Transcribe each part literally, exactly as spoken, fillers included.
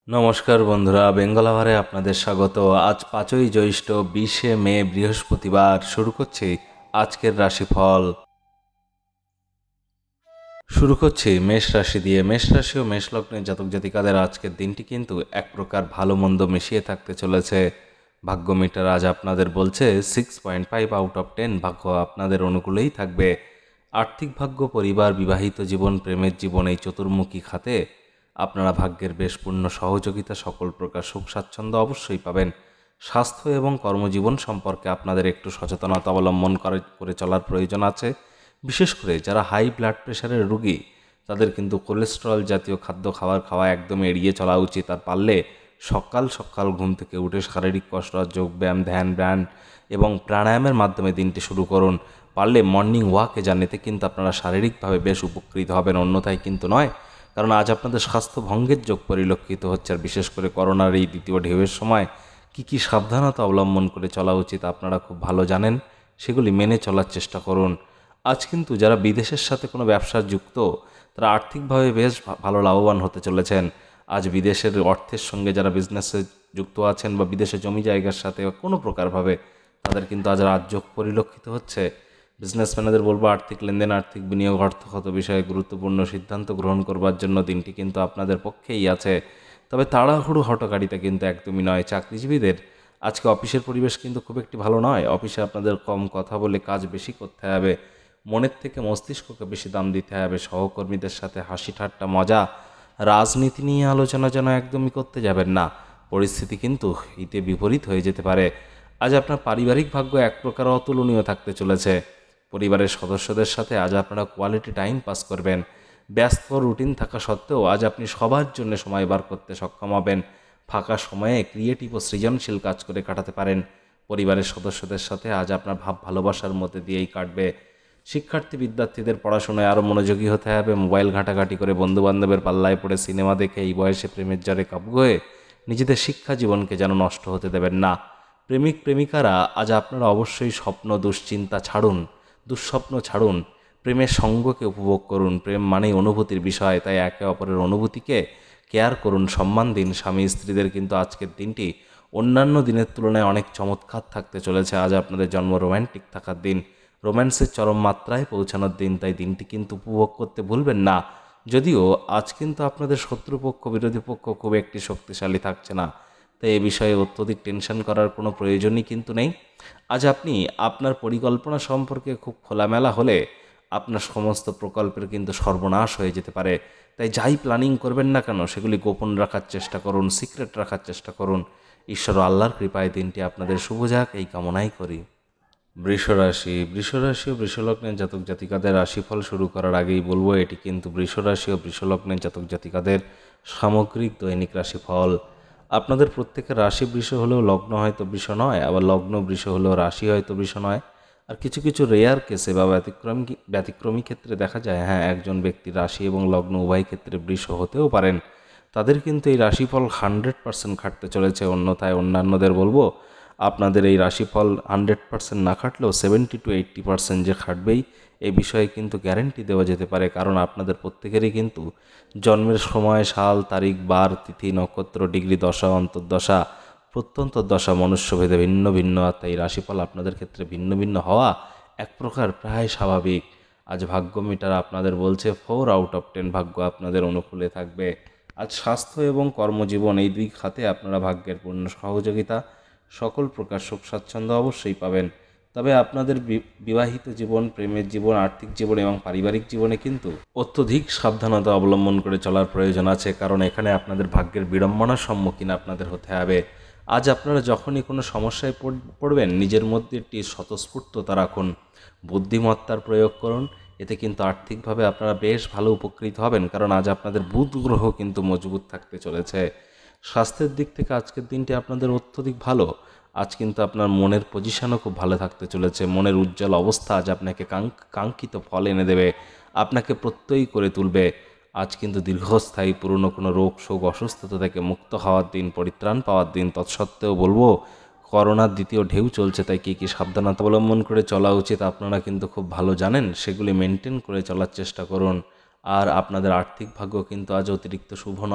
নমস্কার বন্ধুরা, বেঙ্গল আওয়ারে আপনাদের স্বাগত। আজ পাঁচই জ্যৈষ্ঠ বিশে মে বৃহস্পতিবার। শুরু করছি আজকের রাশিফল। শুরু করছি মেষ রাশি দিয়ে। মেষ রাশি ও মেষ লগ্নের জাতক জাতিকাদের আজকের দিনটি কিন্তু এক প্রকার ভালো মন্দ মিশিয়ে থাকতে চলেছে। ভাগ্য মিটার আজ আপনাদের বলছে six point five out of ten ভাগ্য আপনাদের অনুকূলেই থাকবে। আর্থিক ভাগ্য, পরিবার, বিবাহিত জীবন, প্রেমের জীবন, এই চতুর্মুখী খাতে আপনারা ভাগ্যের বেশ পূর্ণ সহযোগিতা, সকল প্রকার সুখ স্বাচ্ছন্দ্য অবশ্যই পাবেন। স্বাস্থ্য এবং কর্মজীবন সম্পর্কে আপনাদের একটু সচেতনতা অবলম্বন করে করে চলার প্রয়োজন আছে। বিশেষ করে যারা হাই ব্লাড প্রেশারের রোগী, তাদের কিন্তু কোলেস্টেরল জাতীয় খাদ্য খাবার খাওয়া একদম এড়িয়ে চলা উচিত। আর পারলে সকাল সকাল ঘুম থেকে উঠে শারীরিক কসরত, যোগব্যায়াম, ধ্যান ব্যায়াম এবং প্রাণায়ামের মাধ্যমে দিনটি শুরু করুন। পারলে মর্নিং ওয়াকে যান, এতে কিন্তু আপনারা শারীরিকভাবে বেশ উপকৃত হবেন, অন্যথায় কিন্তু নয়। কারণ আজ আপনাদের স্বাস্থ্য ভঙ্গের যোগ পরিলক্ষিত হচ্ছে। আর বিশেষ করে করোনার এই দ্বিতীয় ঢেউয়ের সময় কী কী সাবধানতা অবলম্বন করে চলা উচিত আপনারা খুব ভালো জানেন, সেগুলি মেনে চলার চেষ্টা করুন। আজ কিন্তু যারা বিদেশের সাথে কোনো ব্যবসা যুক্ত, তারা আর্থিকভাবে বেশ ভালো লাভবান হতে চলেছেন। আজ বিদেশের অর্থের সঙ্গে যারা বিজনেসে যুক্ত আছেন বা বিদেশে জমি জায়গার সাথে বা কোনো প্রকারভাবে, তাদের কিন্তু আজ রাজযোগ পরিলক্ষিত হচ্ছে। বিজনেসম্যানদের বলবো আর্থিক লেনদেন, আর্থিক বিনিয়োগ, অর্থগত বিষয়ে গুরুত্বপূর্ণ সিদ্ধান্ত গ্রহণ করবার জন্য দিনটি কিন্তু আপনাদের পক্ষেই আছে। তবে তাড়াহুড়ো হটকারিতা কিন্তু একদমই নয়। চাকরিজীবীদের আজকে অফিসের পরিবেশ কিন্তু খুব একটি ভালো নয়। অফিসে আপনাদের কম কথা বলে কাজ বেশি করতে হবে, মনের থেকে মস্তিষ্ককে বেশি দাম দিতে হবে। সহকর্মীদের সাথে হাসি ঠাট্টা মজা, রাজনীতি নিয়ে আলোচনা যেন একদমই করতে যাবেন না। পরিস্থিতি কিন্তু হিতে বিপরীত হয়ে যেতে পারে। আজ আপনার পারিবারিক ভাগ্য এক প্রকার অতুলনীয় থাকতে চলেছে। পরিবারের সদস্যদের সাথে আজ আপনারা কোয়ালিটি টাইম পাস করবেন। ব্যস্ত রুটিন থাকা সত্ত্বেও আজ আপনি সবার জন্য সময় বার করতে সক্ষম হবেন। ফাঁকা সময়ে ক্রিয়েটিভ ও সৃজনশীল কাজ করে কাটাতে পারেন। পরিবারের সদস্যদের সাথে আজ আপনার ভাব ভালোবাসার মধ্যে দিয়েই কাটবে। শিক্ষার্থী বিদ্যার্থীদের পড়াশোনায় আরও মনোযোগী হতে হবে। মোবাইল ঘাঁটাঘাঁটি করে বন্ধুবান্ধবের পাল্লায় পড়ে সিনেমা দেখে এই বয়সে প্রেমের জ্বরে কাবু হয়ে নিজেদের শিক্ষা জীবনকে যেন নষ্ট হতে দেবেন না। প্রেমিক প্রেমিকারা আজ আপনারা অবশ্যই স্বপ্ন দুশ্চিন্তা ছাড়ুন, দুঃস্বপ্ন ছাড়ুন, প্রেমের সঙ্গকে উপভোগ করুন। প্রেম মানেই অনুভূতির বিষয়, তাই একে অপরের অনুভূতিকে কেয়ার করুন, সম্মান দিন। স্বামী স্ত্রীদের কিন্তু আজকের দিনটি অন্যান্য দিনের তুলনায় অনেক চমৎকার থাকতে চলেছে। আজ আপনাদের জন্ম রোম্যান্টিক থাকার দিন, রোম্যান্সের চরম মাত্রায় পৌঁছানোর দিন, তাই দিনটি কিন্তু উপভোগ করতে ভুলবেন না। যদিও আজ কিন্তু আপনাদের শত্রুপক্ষ, বিরোধী পক্ষ খুব একটি শক্তিশালী থাকছে না, তাই এ বিষয়ে অত্যধিক টেনশন করার কোনো প্রয়োজনই কিন্তু নেই। আজ আপনি আপনার পরিকল্পনা সম্পর্কে খুব খোলামেলা হলে আপনার সমস্ত প্রকল্পের কিন্তু সর্বনাশ হয়ে যেতে পারে। তাই যাই প্ল্যানিং করবেন না কেন, সেগুলি গোপন রাখার চেষ্টা করুন, সিক্রেট রাখার চেষ্টা করুন। ঈশ্বর ও আল্লাহর কৃপায় দিনটি আপনাদের শুভ যাক, এই কামনাই করি। বৃষরাশি। বৃষরাশি ও বৃষলগ্নের জাতক জাতিকাদের রাশিফল শুরু করার আগেই বলবো, এটি কিন্তু বৃষরাশি ও বৃষলগ্নের জাতক জাতিকাদের সামগ্রিক দৈনিক রাশিফল। আপনাদের প্রত্যেকের রাশি বৃষ হলেও লগ্ন হয়তো বৃষ নয়, আবার লগ্ন বৃষ হলেও রাশি হয়তো বৃষ নয়। আর কিছু কিছু রেয়ার কেসে বা ব্যতিক্রমী ব্যতিক্রমী ক্ষেত্রে দেখা যায়, হ্যাঁ, একজন ব্যক্তির রাশি এবং লগ্ন উভয় ক্ষেত্রে বৃষ হতেও পারেন। তাদের কিন্তু এই রাশিফল হান্ড্রেড পার্সেন্ট খাটতে চলেছে। অন্যথায় অন্যান্যদের বলবো, আপনাদের এই রাশিফল হান্ড্রেড পার্সেন্ট না খাটলেও সেভেন্টি টু এইট্টি পার্সেন্ট যে খাটবেই, এ বিষয়ে কিন্তু গ্যারেন্টি দেওয়া যেতে পারে। কারণ আপনাদের প্রত্যেকেরই কিন্তু জন্মের সময়, সাল, তারিখ, বার, তিথি, নক্ষত্র, ডিগ্রি, দশা, অন্তর্দশা, প্রত্যন্তর দশা মনুষ্যভেদে ভিন্ন ভিন্ন। আর তাই রাশিফল আপনাদের ক্ষেত্রে ভিন্ন ভিন্ন হওয়া এক প্রকার প্রায় স্বাভাবিক। আজ ভাগ্য মিটার আপনাদের বলছে ফোর আউট অফ টেন ভাগ্য আপনাদের অনুকূলে থাকবে। আজ স্বাস্থ্য এবং কর্মজীবন, এই দুই খাতে আপনারা ভাগ্যের পূর্ণ সহযোগিতা, সকল প্রকার সুখ স্বাচ্ছন্দ্য অবশ্যই পাবেন। তবে আপনাদের বিবাহিত জীবন, প্রেমের জীবন, আর্থিক জীবন এবং পারিবারিক জীবনে কিন্তু অত্যধিক সাবধানতা অবলম্বন করে চলার প্রয়োজন আছে। কারণ এখানে আপনাদের ভাগ্যের বিড়ম্বনার সম্মুখীন আপনাদের হতে হবে। আজ আপনারা যখনই কোনো সমস্যায় পড়বেন, নিজের মধ্যে একটি স্বতঃস্ফূর্ততা রাখুন, বুদ্ধিমত্তার প্রয়োগ করুন। এতে কিন্তু আর্থিকভাবে আপনারা বেশ ভালো উপকৃত হবেন। কারণ আজ আপনাদের বুধ গ্রহ কিন্তু মজবুত থাকতে চলেছে। স্বাস্থ্যের দিক থেকে আজকের দিনটি আপনাদের অত্যধিক ভালো। আজ কিন্তু আপনার মনের পজিশনও খুব ভালো থাকতে চলেছে। মনের উজ্জ্বল অবস্থা আজ আপনাকে কাঙ্ক্ষিত ফল এনে দেবে, আপনাকে প্রত্যয়ী করে তুলবে। আজ কিন্তু দীর্ঘস্থায়ী পুরনো কোনো রোগ শোক অসুস্থতা থেকে মুক্ত হওয়ার দিন, পরিত্রাণ পাওয়ার দিন। তৎসত্ত্বেও বলবো, করোনার দ্বিতীয় ঢেউ চলছে, তাই কী কী সাবধানতা অবলম্বন করে চলা উচিত আপনারা কিন্তু খুব ভালো জানেন। সেগুলি মেনটেন করে চলার চেষ্টা করুন। আর আপনাদের আর্থিক ভাগ্য কিন্তু আজ অতিরিক্ত শুভ নয়।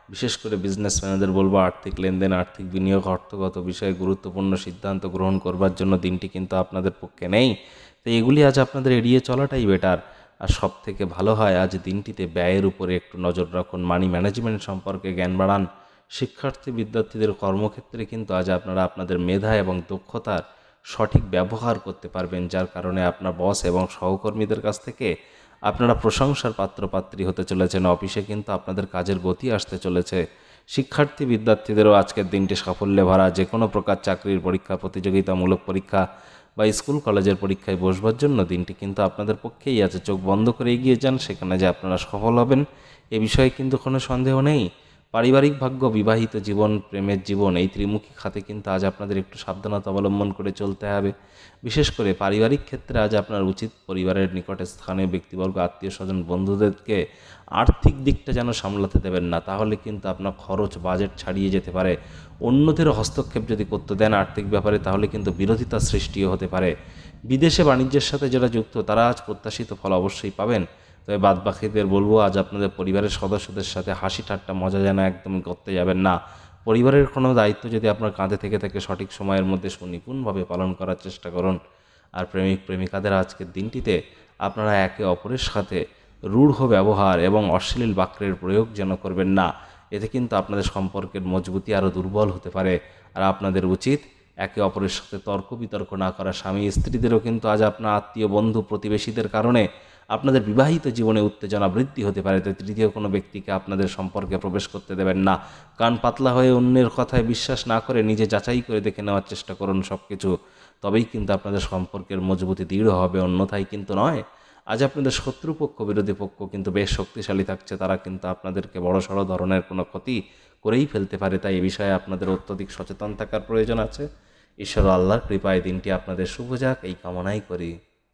বিশেষ করে বিজনেসম্যানদের বলবো আর্থিক লেনদেন, আর্থিক বিনিয়োগ, অর্থগত বিষয়ে গুরুত্বপূর্ণ সিদ্ধান্ত গ্রহণ করবার জন্য দিনটি কিন্তু আপনাদের পক্ষে নেই। তো এগুলি আজ আপনাদের এড়িয়ে চলাটাই বেটার। আর সব থেকে ভালো হয় আজ দিনটিতে ব্যয়ের উপরে একটু নজর রাখুন, মানি ম্যানেজমেন্ট সম্পর্কে জ্ঞান বাড়ান। শিক্ষার্থী বিদ্যার্থীদের কর্মক্ষেত্রে কিন্তু আজ আপনারা আপনাদের মেধা এবং দক্ষতার সঠিক ব্যবহার করতে পারবেন, যার কারণে আপনার বস এবং সহকর্মীদের কাছ থেকে আপনারা প্রশংসার পাত্রপাত্রী হতে চলেছেন। অফিসে কিন্তু আপনাদের কাজের গতি আসতে চলেছে। শিক্ষার্থী বিদ্যার্থীদেরও আজকের দিনটি সাফল্যে ভরা। যে কোনো প্রকার চাকরির পরীক্ষা, প্রতিযোগিতামূলক পরীক্ষা বা স্কুল কলেজের পরীক্ষায় বসবার জন্য দিনটি কিন্তু আপনাদের পক্ষেই আছে। চোখ বন্ধ করে এগিয়ে যান, সেখানে যে আপনারা সফল হবেন এ বিষয়ে কিন্তু কোনো সন্দেহ নেই। পারিবারিক ভাগ্য, বিবাহিত জীবন, প্রেমের জীবন, এই ত্রিমুখী খাতে কিন্তু আজ আপনাদের একটু সাবধানতা অবলম্বন করে চলতে হবে। বিশেষ করে পারিবারিক ক্ষেত্রে আজ আপনার উচিত পরিবারের নিকটে স্থানীয় ব্যক্তিবর্গ, আত্মীয় স্বজন, বন্ধুদেরকে আর্থিক দিকটা যেন সামলাতে দেবেন না, তাহলে কিন্তু আপনার খরচ বাজেট ছাড়িয়ে যেতে পারে। অন্যদের হস্তক্ষেপ যদি করতে দেন আর্থিক ব্যাপারে, তাহলে কিন্তু বিরোধিতার সৃষ্টিও হতে পারে। বিদেশে বাণিজ্যের সাথে যারা যুক্ত তারা আজ প্রত্যাশিত ফল অবশ্যই পাবেন। তবে বাদবাকিদের বলবো আজ আপনাদের পরিবারের সদস্যদের সাথে হাসি ঠাট্টা মজা যেন একদমই করতে যাবেন না। পরিবারের কোনো দায়িত্ব যদি আপনার কাঁধে থেকে থাকে সঠিক সময়ের মধ্যে সুনিপুণভাবে পালন করার চেষ্টা করুন। আর প্রেমিক প্রেমিকাদের আজকের দিনটিতে আপনারা একে অপরের সাথে রূঢ় ব্যবহার এবং অশ্লীল বাক্যের প্রয়োগ যেন করবেন না। এতে কিন্তু আপনাদের সম্পর্কের মজবুতি আরও দুর্বল হতে পারে। আর আপনাদের উচিত একে অপরের সাথে তর্ক বিতর্ক না করা। স্বামী স্ত্রীদেরও কিন্তু আজ আপনার আত্মীয়, বন্ধু, প্রতিবেশীদের কারণে আপনাদের বিবাহিত জীবনে উত্তেজনা বৃদ্ধি হতে পারে। তাই তৃতীয় কোনো ব্যক্তিকে আপনাদের সম্পর্কে প্রবেশ করতে দেবেন না। কান পাতলা হয়ে অন্যের কথায় বিশ্বাস না করে নিজে যাচাই করে দেখে নেওয়ার চেষ্টা করুন সব কিছু। তবেই কিন্তু আপনাদের সম্পর্কের মজবুতি দৃঢ় হবে, অন্যথায় কিন্তু নয়। আজ আপনাদের শত্রুপক্ষ, বিরোধী পক্ষ কিন্তু বেশ শক্তিশালী থাকছে। তারা কিন্তু আপনাদেরকে বড়সড় ধরনের কোনো ক্ষতি করেই ফেলতে পারে। তাই এই বিষয়ে আপনাদের অত্যধিক সচেতন থাকার প্রয়োজন আছে। ঈশ্বর আল্লাহর কৃপায় দিনটি আপনাদের শুভ যাক, এই কামনাই করি।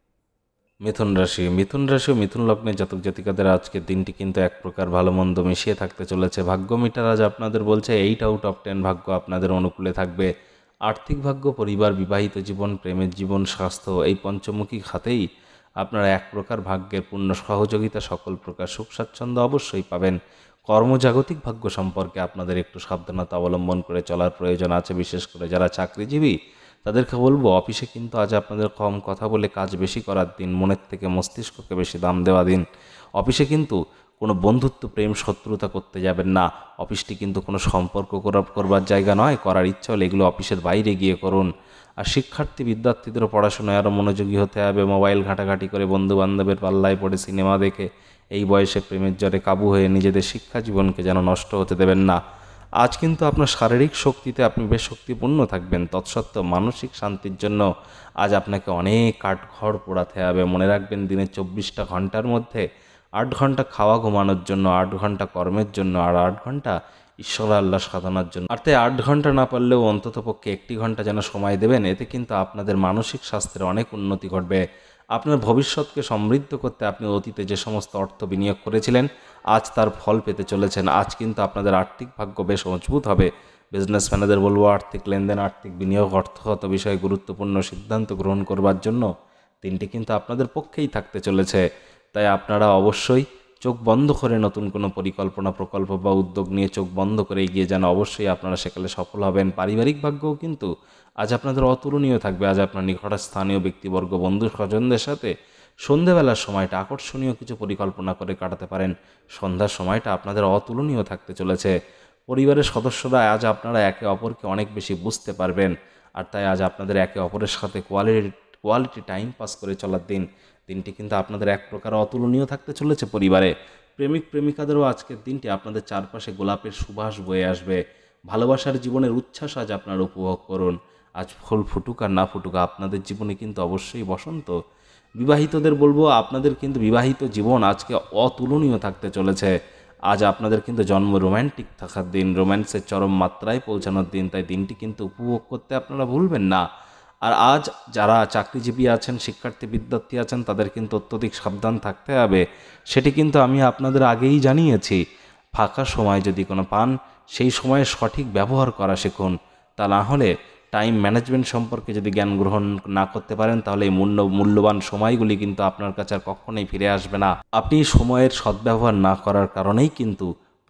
মিথুন রাশি মিথুন রাশি ও মিথুন লগ্নের জাতক জাতিকাদের আজকের দিনটি কিন্তু এক প্রকার ভালো মন্দ মিশিয়ে থাকতে চলেছে। ভাগ্য মিটার আজ আপনাদের বলছে এইট আউট অফ টেন ভাগ্য আপনাদের অনুকূলে থাকবে। আর্থিক ভাগ্য, পরিবার, বিবাহিত জীবন, প্রেমের জীবন, স্বাস্থ্য, এই পঞ্চমুখী খাতেই আপনারা এক প্রকার ভাগ্যের পূর্ণ সহযোগিতা, সকল প্রকার সুখ স্বাচ্ছন্দ্য অবশ্যই পাবেন। কর্মজাগতিক ভাগ্য সম্পর্কে আপনাদের একটু সাবধানতা অবলম্বন করে চলার প্রয়োজন আছে। বিশেষ করে যারা চাকরিজীবী তাদেরকে বলবো অফিসে কিন্তু আজ আপনাদের কম কথা বলে কাজ বেশি করার দিন, মনের থেকে মস্তিষ্ককে বেশি দাম দেওয়া দিন। অফিসে কিন্তু কোনো বন্ধুত্ব, প্রেম, শত্রুতা করতে যাবেন না। অফিসটি কিন্তু কোনো সম্পর্ক করবার জায়গা নয়। করার ইচ্ছা হলে এগুলো অফিসের বাইরে গিয়ে করুন। আর শিক্ষার্থী বিদ্যার্থীদেরও পড়াশোনায় আরও মনোযোগী হতে হবে। মোবাইল ঘাঁটাঘাঁটি করে, বন্ধু বান্ধবের পাল্লায় পড়ে, সিনেমা দেখে এই বয়সে প্রেমের জ্বরে কাবু হয়ে নিজেদের শিক্ষা জীবনকে যেন নষ্ট হতে দেবেন না। আজ কিন্তু আপনার শারীরিক শক্তিতে আপনি বেশ শক্তিপূর্ণ থাকবেন, তৎসত্ত্বেও মানসিক শান্তির জন্য আজ আপনাকে অনেক কাঠখড় পোড়াতে হবে। মনে রাখবেন, দিনের চব্বিশটা ঘন্টার মধ্যে আট ঘন্টা খাওয়া ঘুমানোর জন্য, আট ঘন্টা কর্মের জন্য, আর আট ঘন্টা ঈশ্বর আল্লাহ সাধনার জন্য। আর তাই আট ঘন্টা না পারলেও অন্তত পক্ষে একটি ঘন্টা যেন সময় দেবেন। এতে কিন্তু আপনাদের মানসিক স্বাস্থ্যের অনেক উন্নতি ঘটবে। আপনার ভবিষ্যৎকে সমৃদ্ধ করতে আপনি অতীতে যে সমস্ত অর্থ বিনিয়োগ করেছিলেন আজ তার ফল পেতে চলেছেন। আজ কিন্তু আপনাদের আর্থিক ভাগ্য বেশ মজবুত হবে। বিজনেসম্যানদের বলবো আর্থিক লেনদেন, আর্থিক বিনিয়োগ, অর্থগত বিষয়ে গুরুত্বপূর্ণ সিদ্ধান্ত গ্রহণ করবার জন্য দিনটি কিন্তু আপনাদের পক্ষেই থাকতে চলেছে। তাই আপনারা অবশ্যই চোখ বন্ধ করে নতুন কোনো পরিকল্পনা, প্রকল্প বা উদ্যোগ নিয়ে চোখ বন্ধ করে এগিয়ে যান। অবশ্যই আপনারা সেকালে সফল হবেন। পারিবারিক ভাগ্যও কিন্তু আজ আপনাদের অতুলনীয় থাকবে। আজ আপনার নিকট স্থানীয় ব্যক্তিবর্গ, বন্ধু স্বজনদের সাথে সন্ধেবেলার সময়টা আকর্ষণীয় কিছু পরিকল্পনা করে কাটাতে পারেন। সন্ধ্যার সময়টা আপনাদের অতুলনীয় থাকতে চলেছে। পরিবারের সদস্যরা আজ আপনারা একে অপরকে অনেক বেশি বুঝতে পারবেন। আর তাই আজ আপনাদের একে অপরের সাথে কোয়ালিটি কোয়ালিটি টাইম পাস করে চলার দিন। দিনটি কিন্তু আপনাদের এক প্রকার অতুলনীয় থাকতে চলেছে পরিবারে। প্রেমিক প্রেমিকাদেরও আজকের দিনটি আপনাদের চারপাশে গোলাপের সুবাস বয়ে আসবে। ভালোবাসার জীবনের উচ্ছ্বাস আজ আপনারা উপভোগ করুন। আজ ফুল ফুটুক আর না ফুটুক, আপনাদের জীবনে কিন্তু অবশ্যই বসন্ত। বিবাহিতদের বলবো আপনাদের কিন্তু বিবাহিত জীবন আজকে অতুলনীয় থাকতে চলেছে। আজ আপনাদের কিন্তু জন্ম রোম্যান্টিক থাকার দিন, রোম্যান্সের চরম মাত্রায় পৌঁছানোর দিন। তাই দিনটি কিন্তু উপভোগ করতে আপনারা ভুলবেন না। আর আজ যারা চাকরিজীবী আছেন, শিক্ষার্থী বিদ্যার্থী আছেন, তাদের কিন্তু অত্যধিক সাবধান থাকতে হবে। সেটি কিন্তু আমি আপনাদের আগেই জানিয়েছি। ফাঁকা সময় যদি কোনো পান, সেই সময়ে সঠিক ব্যবহার করা শিখুন। তা না হলে টাইম ম্যানেজমেন্ট সম্পর্কে যদি জ্ঞান গ্রহণ না করতে পারেন, তাহলে এই মূল্য মূল্যবান সময়গুলি কিন্তু আপনার কাছে আর কখনোই ফিরে আসবে না। আপনি সময়ের সদ্ব্যবহার না করার কারণেই কিন্তু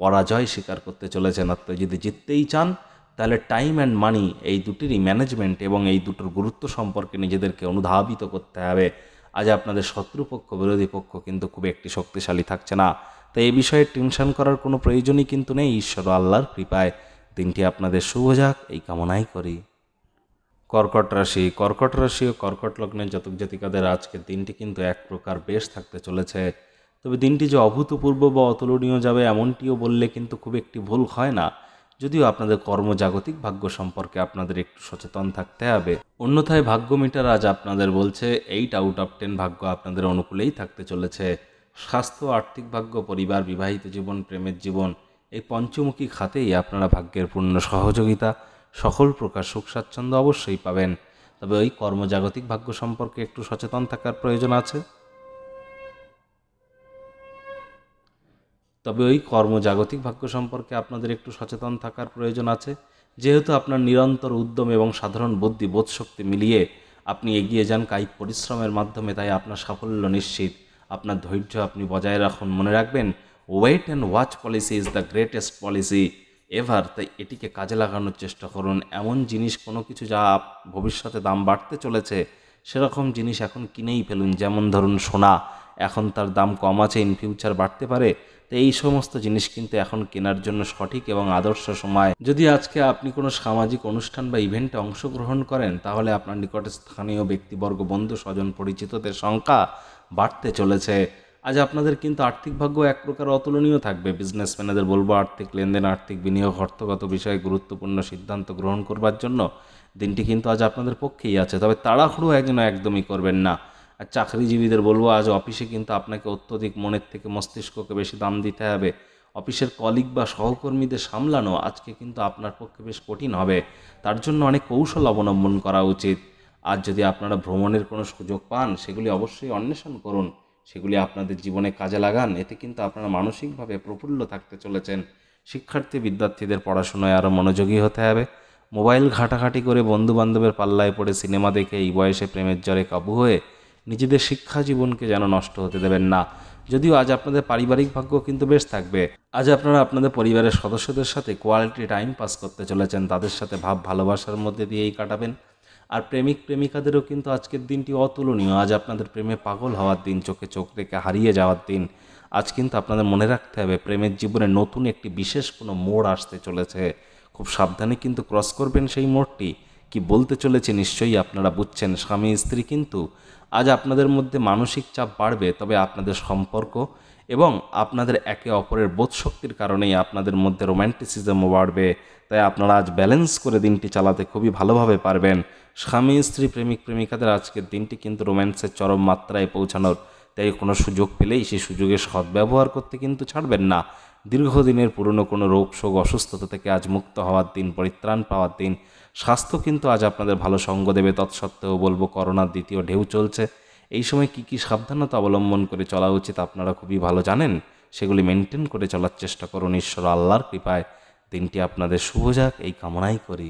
পরাজয় স্বীকার করতে চলেছেন। অর্থাৎ যদি জিততেই চান তাহলে টাইম অ্যান্ড মানি এই দুটিরই ম্যানেজমেন্ট এবং এই দুটোর গুরুত্ব সম্পর্কে নিজেদেরকে অনুধাবিত করতে হবে। আজ আপনাদের শত্রুপক্ষ বিরোধী পক্ষ কিন্তু খুব একটি শক্তিশালী থাকছে না, তাই এই বিষয়ে টেনশন করার কোনো প্রয়োজনই কিন্তু নেই। ঈশ্বর আল্লাহর কৃপায় দিনটি আপনাদের শুভ যাক এই কামনাই করি। কর্কট রাশি কর্কট রাশি ও কর্কট লগ্নের জাতক জাতিকাদের আজকের দিনটি কিন্তু এক প্রকার বেশ থাকতে চলেছে। তবে দিনটি যে অভূতপূর্ব বা অতুলনীয় যাবে এমনটিও বললে কিন্তু খুব একটি ভুল হয় না, যদিও আপনাদের কর্মজাগতিক ভাগ্য সম্পর্কে আপনাদের একটু সচেতন থাকতে হবে। অন্যথায় ভাগ্য মিটার আজ আপনাদের বলছে এইট আউট অফ টেন ভাগ্য আপনাদের অনুকূলেই থাকতে চলেছে। স্বাস্থ্য, আর্থিক ভাগ্য, পরিবার, বিবাহিত জীবন, প্রেমের জীবন এই পঞ্চমুখী খাতেই আপনারা ভাগ্যের পূর্ণ সহযোগিতা, সকল প্রকার সুখ স্বাচ্ছন্দ্য অবশ্যই পাবেন। তবে ওই কর্মজাগতিক ভাগ্য সম্পর্কে একটু সচেতন থাকার প্রয়োজন আছে তবে ওই কর্মজাগতিক ভাগ্য সম্পর্কে আপনাদের একটু সচেতন থাকার প্রয়োজন আছে যেহেতু আপনার নিরন্তর উদ্যম এবং সাধারণ বুদ্ধি বোধশক্তি মিলিয়ে আপনি এগিয়ে যান কায়িক পরিশ্রমের মাধ্যমে, তাই আপনার সাফল্য নিশ্চিত। আপনার ধৈর্য আপনি বজায় রাখুন। মনে রাখবেন, wait and watch policy is the greatest policy ever. তাই এটিকে কাজে লাগানোর চেষ্টা করুন। এমন জিনিস কোনো কিছু যা ভবিষ্যতে দাম বাড়তে চলেছে সেরকম জিনিস এখন কিনেই ফেলুন। যেমন ধরুন সোনা, এখন তার দাম কম আছে, ইন ফিউচার বাড়তে পারে। তো এই সমস্ত জিনিস কিন্তু এখন কেনার জন্য সঠিক এবং আদর্শ সময়। যদি আজকে আপনি কোনো সামাজিক অনুষ্ঠান বা ইভেন্টে অংশগ্রহণ করেন তাহলে আপনার নিকটে স্থানীয় ব্যক্তিবর্গ, বন্ধু স্বজন, পরিচিতদের সংখ্যা বাড়তে চলেছে। আজ আপনাদের কিন্তু আর্থিক ভাগ্য এক প্রকার অতুলনীয় থাকবে। বিজনেসম্যানেদের বলবো আর্থিক লেনদেন, আর্থিক বিনিয়োগ, অর্থগত বিষয়ে গুরুত্বপূর্ণ সিদ্ধান্ত গ্রহণ করবার জন্য দিনটি কিন্তু আজ আপনাদের পক্ষেই আছে। তবে তাড়াহুড়ো একজন একদমই করবেন না। আর চাকরিজীবীদের বলবো আজ অফিসে কিন্তু আপনাকে অত্যধিক মনের থেকে মস্তিষ্ককে বেশি দাম দিতে হবে। অফিসের কলিগ বা সহকর্মীদের সামলানো আজকে কিন্তু আপনার পক্ষে বেশ কঠিন হবে। তার জন্য অনেক কৌশল অবলম্বন করা উচিত। আজ যদি আপনারা ভ্রমণের কোনো সুযোগ পান সেগুলি অবশ্যই অন্বেষণ করুন, সেগুলি আপনাদের জীবনে কাজে লাগান। এতে কিন্তু আপনারা মানসিকভাবে প্রফুল্ল থাকতে চলেছেন। শিক্ষার্থী বিদ্যার্থীদের পড়াশোনায় আরও মনোযোগী হতে হবে। মোবাইল ঘাটাঘাটি করে বন্ধুবান্ধবের পাল্লায় পড়ে সিনেমা দেখে এই বয়সে প্রেমের জ্বরে কাবু হয়ে নিজেদের শিক্ষা জীবনকে যেন নষ্ট হতে দেবেন না। যদিও আজ আপনাদের পারিবারিক ভাগ্য কিন্তু বেশ থাকবে। আজ আপনারা আপনাদের পরিবারের সদস্যদের সাথে কোয়ালিটি টাইম পাস করতে চলেছেন, তাদের সাথে ভাব ভালোবাসার মধ্যে দিয়েই কাটাবেন। আর প্রেমিক প্রেমিকাদেরও কিন্তু আজকের দিনটি অতুলনীয়। আজ আপনাদের প্রেমে পাগল হওয়ার দিন, চোখে চোখ রেখে হারিয়ে যাওয়ার দিন। আজ কিন্তু আপনাদের মনে রাখতে হবে প্রেমের জীবনে নতুন একটি বিশেষ কোনো মোড় আসতে চলেছে। খুব সাবধানে কিন্তু ক্রস করবেন সেই মোড়টি। কি বলতে চলেছে নিশ্চয়ই আপনারা বুঝছেন। স্বামী স্ত্রী কিন্তু আজ আপনাদের মধ্যে মানসিক চাপ বাড়বে, তবে আপনাদের সম্পর্ক এবং আপনাদের একে অপরের বোধশক্তির কারণেই আপনাদের মধ্যে রোম্যান্টিসিজমও বাড়বে। তাই আপনারা আজ ব্যালেন্স করে দিনটি চালাতে খুবই ভালোভাবে পারবেন। স্বামী স্ত্রী, প্রেমিক প্রেমিকাদের আজকের দিনটি কিন্তু রোম্যান্সের চরম মাত্রায় পৌঁছানোর, তাই কোনো সুযোগ পেলেই সেই সুযোগের সদ্ব্যবহার করতে কিন্তু ছাড়বেন না। দীর্ঘদিনের পুরনো কোনো রোগ শোক অসুস্থতা থেকে আজ মুক্ত হওয়ার দিন, পরিত্রাণ পাওয়ার দিন। স্বাস্থ্য কিন্তু আজ আপনাদের ভালো সঙ্গ দেবে। তৎসত্ত্বেও বলবো করোনার দ্বিতীয় ঢেউ চলছে। এই সময় কি কি সাবধানতা অবলম্বন করে চলা উচিত আপনারা খুবই ভালো জানেন। সেগুলি মেনটেন করে চলার চেষ্টা করুন। ঈশ্বর আল্লাহর কৃপায় দিনটি আপনাদের শুভ যাক এই কামনাই করি।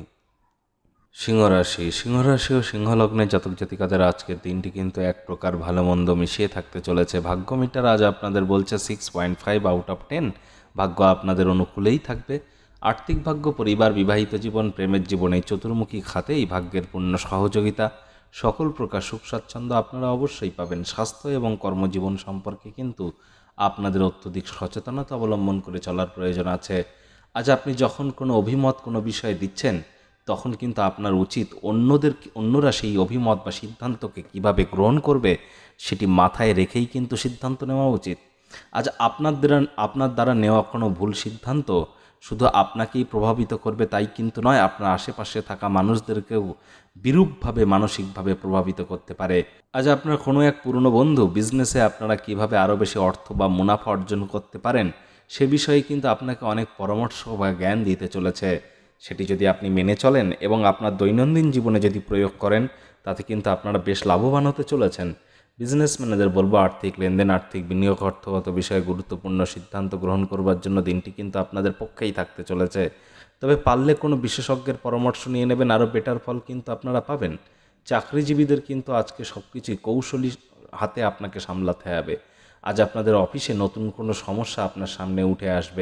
সিংহরাশি সিংহরাশি ও সিংহলগ্নের জাতক জাতিকাদের আজকের দিনটি কিন্তু এক প্রকার ভালো মন্দ মিশিয়ে থাকতে চলেছে। ভাগ্য মিটার আজ আপনাদের বলছে six point five out of ten ভাগ্য আপনাদের অনুকূলেই থাকবে। আর্থিক ভাগ্য, পরিবার, বিবাহিত জীবন, প্রেমের জীবনে চতুর্মুখী খাতেই ভাগ্যের পূর্ণ সহযোগিতা, সকল প্রকার সুখ স্বাচ্ছন্দ্য আপনারা অবশ্যই পাবেন। স্বাস্থ্য এবং কর্মজীবন সম্পর্কে কিন্তু আপনাদের অত্যধিক সচেতনতা অবলম্বন করে চলার প্রয়োজন আছে। আজ আপনি যখন কোনো অভিমত কোনো বিষয়ে দিচ্ছেন তখন কিন্তু আপনার উচিত অন্যদের অন্যরা সেই অভিমত বা সিদ্ধান্তকে কিভাবে গ্রহণ করবে সেটি মাথায় রেখেই কিন্তু সিদ্ধান্ত নেওয়া উচিত। আজ আপনার দ্বারা আপনার দ্বারা নেওয়া কোনো ভুল সিদ্ধান্ত শুধু আপনাকেই প্রভাবিত করবে তাই কিন্তু নয়, আপনার আশেপাশে থাকা মানুষদেরকেও বিরূপভাবে মানসিকভাবে প্রভাবিত করতে পারে। আজ আপনার কোনো এক পুরনো বন্ধু বিজনেসে আপনারা কিভাবে আরও বেশি অর্থ বা মুনাফা অর্জন করতে পারেন সে বিষয়ে কিন্তু আপনাকে অনেক পরামর্শ বা জ্ঞান দিতে চলেছে। সেটি যদি আপনি মেনে চলেন এবং আপনার দৈনন্দিন জীবনে যদি প্রয়োগ করেন তাতে কিন্তু আপনারা বেশ লাভবান হতে চলেছেন। বিজনেসম্যানেদের বলবো আর্থিক লেনদেন, আর্থিক বিনিয়োগ, অর্থগত বিষয়ে গুরুত্বপূর্ণ সিদ্ধান্ত গ্রহণ করবার জন্য দিনটি কিন্তু আপনাদের পক্ষেই থাকতে চলেছে। তবে পারলে কোনো বিশেষজ্ঞের পরামর্শ নিয়ে নেবেন, আরও বেটার ফল কিন্তু আপনারা পাবেন। চাকরিজীবীদের কিন্তু আজকে সব কিছুই কৌশলী হাতে আপনাকে সামলাতে হবে। আজ আপনাদের অফিসে নতুন কোনো সমস্যা আপনার সামনে উঠে আসবে,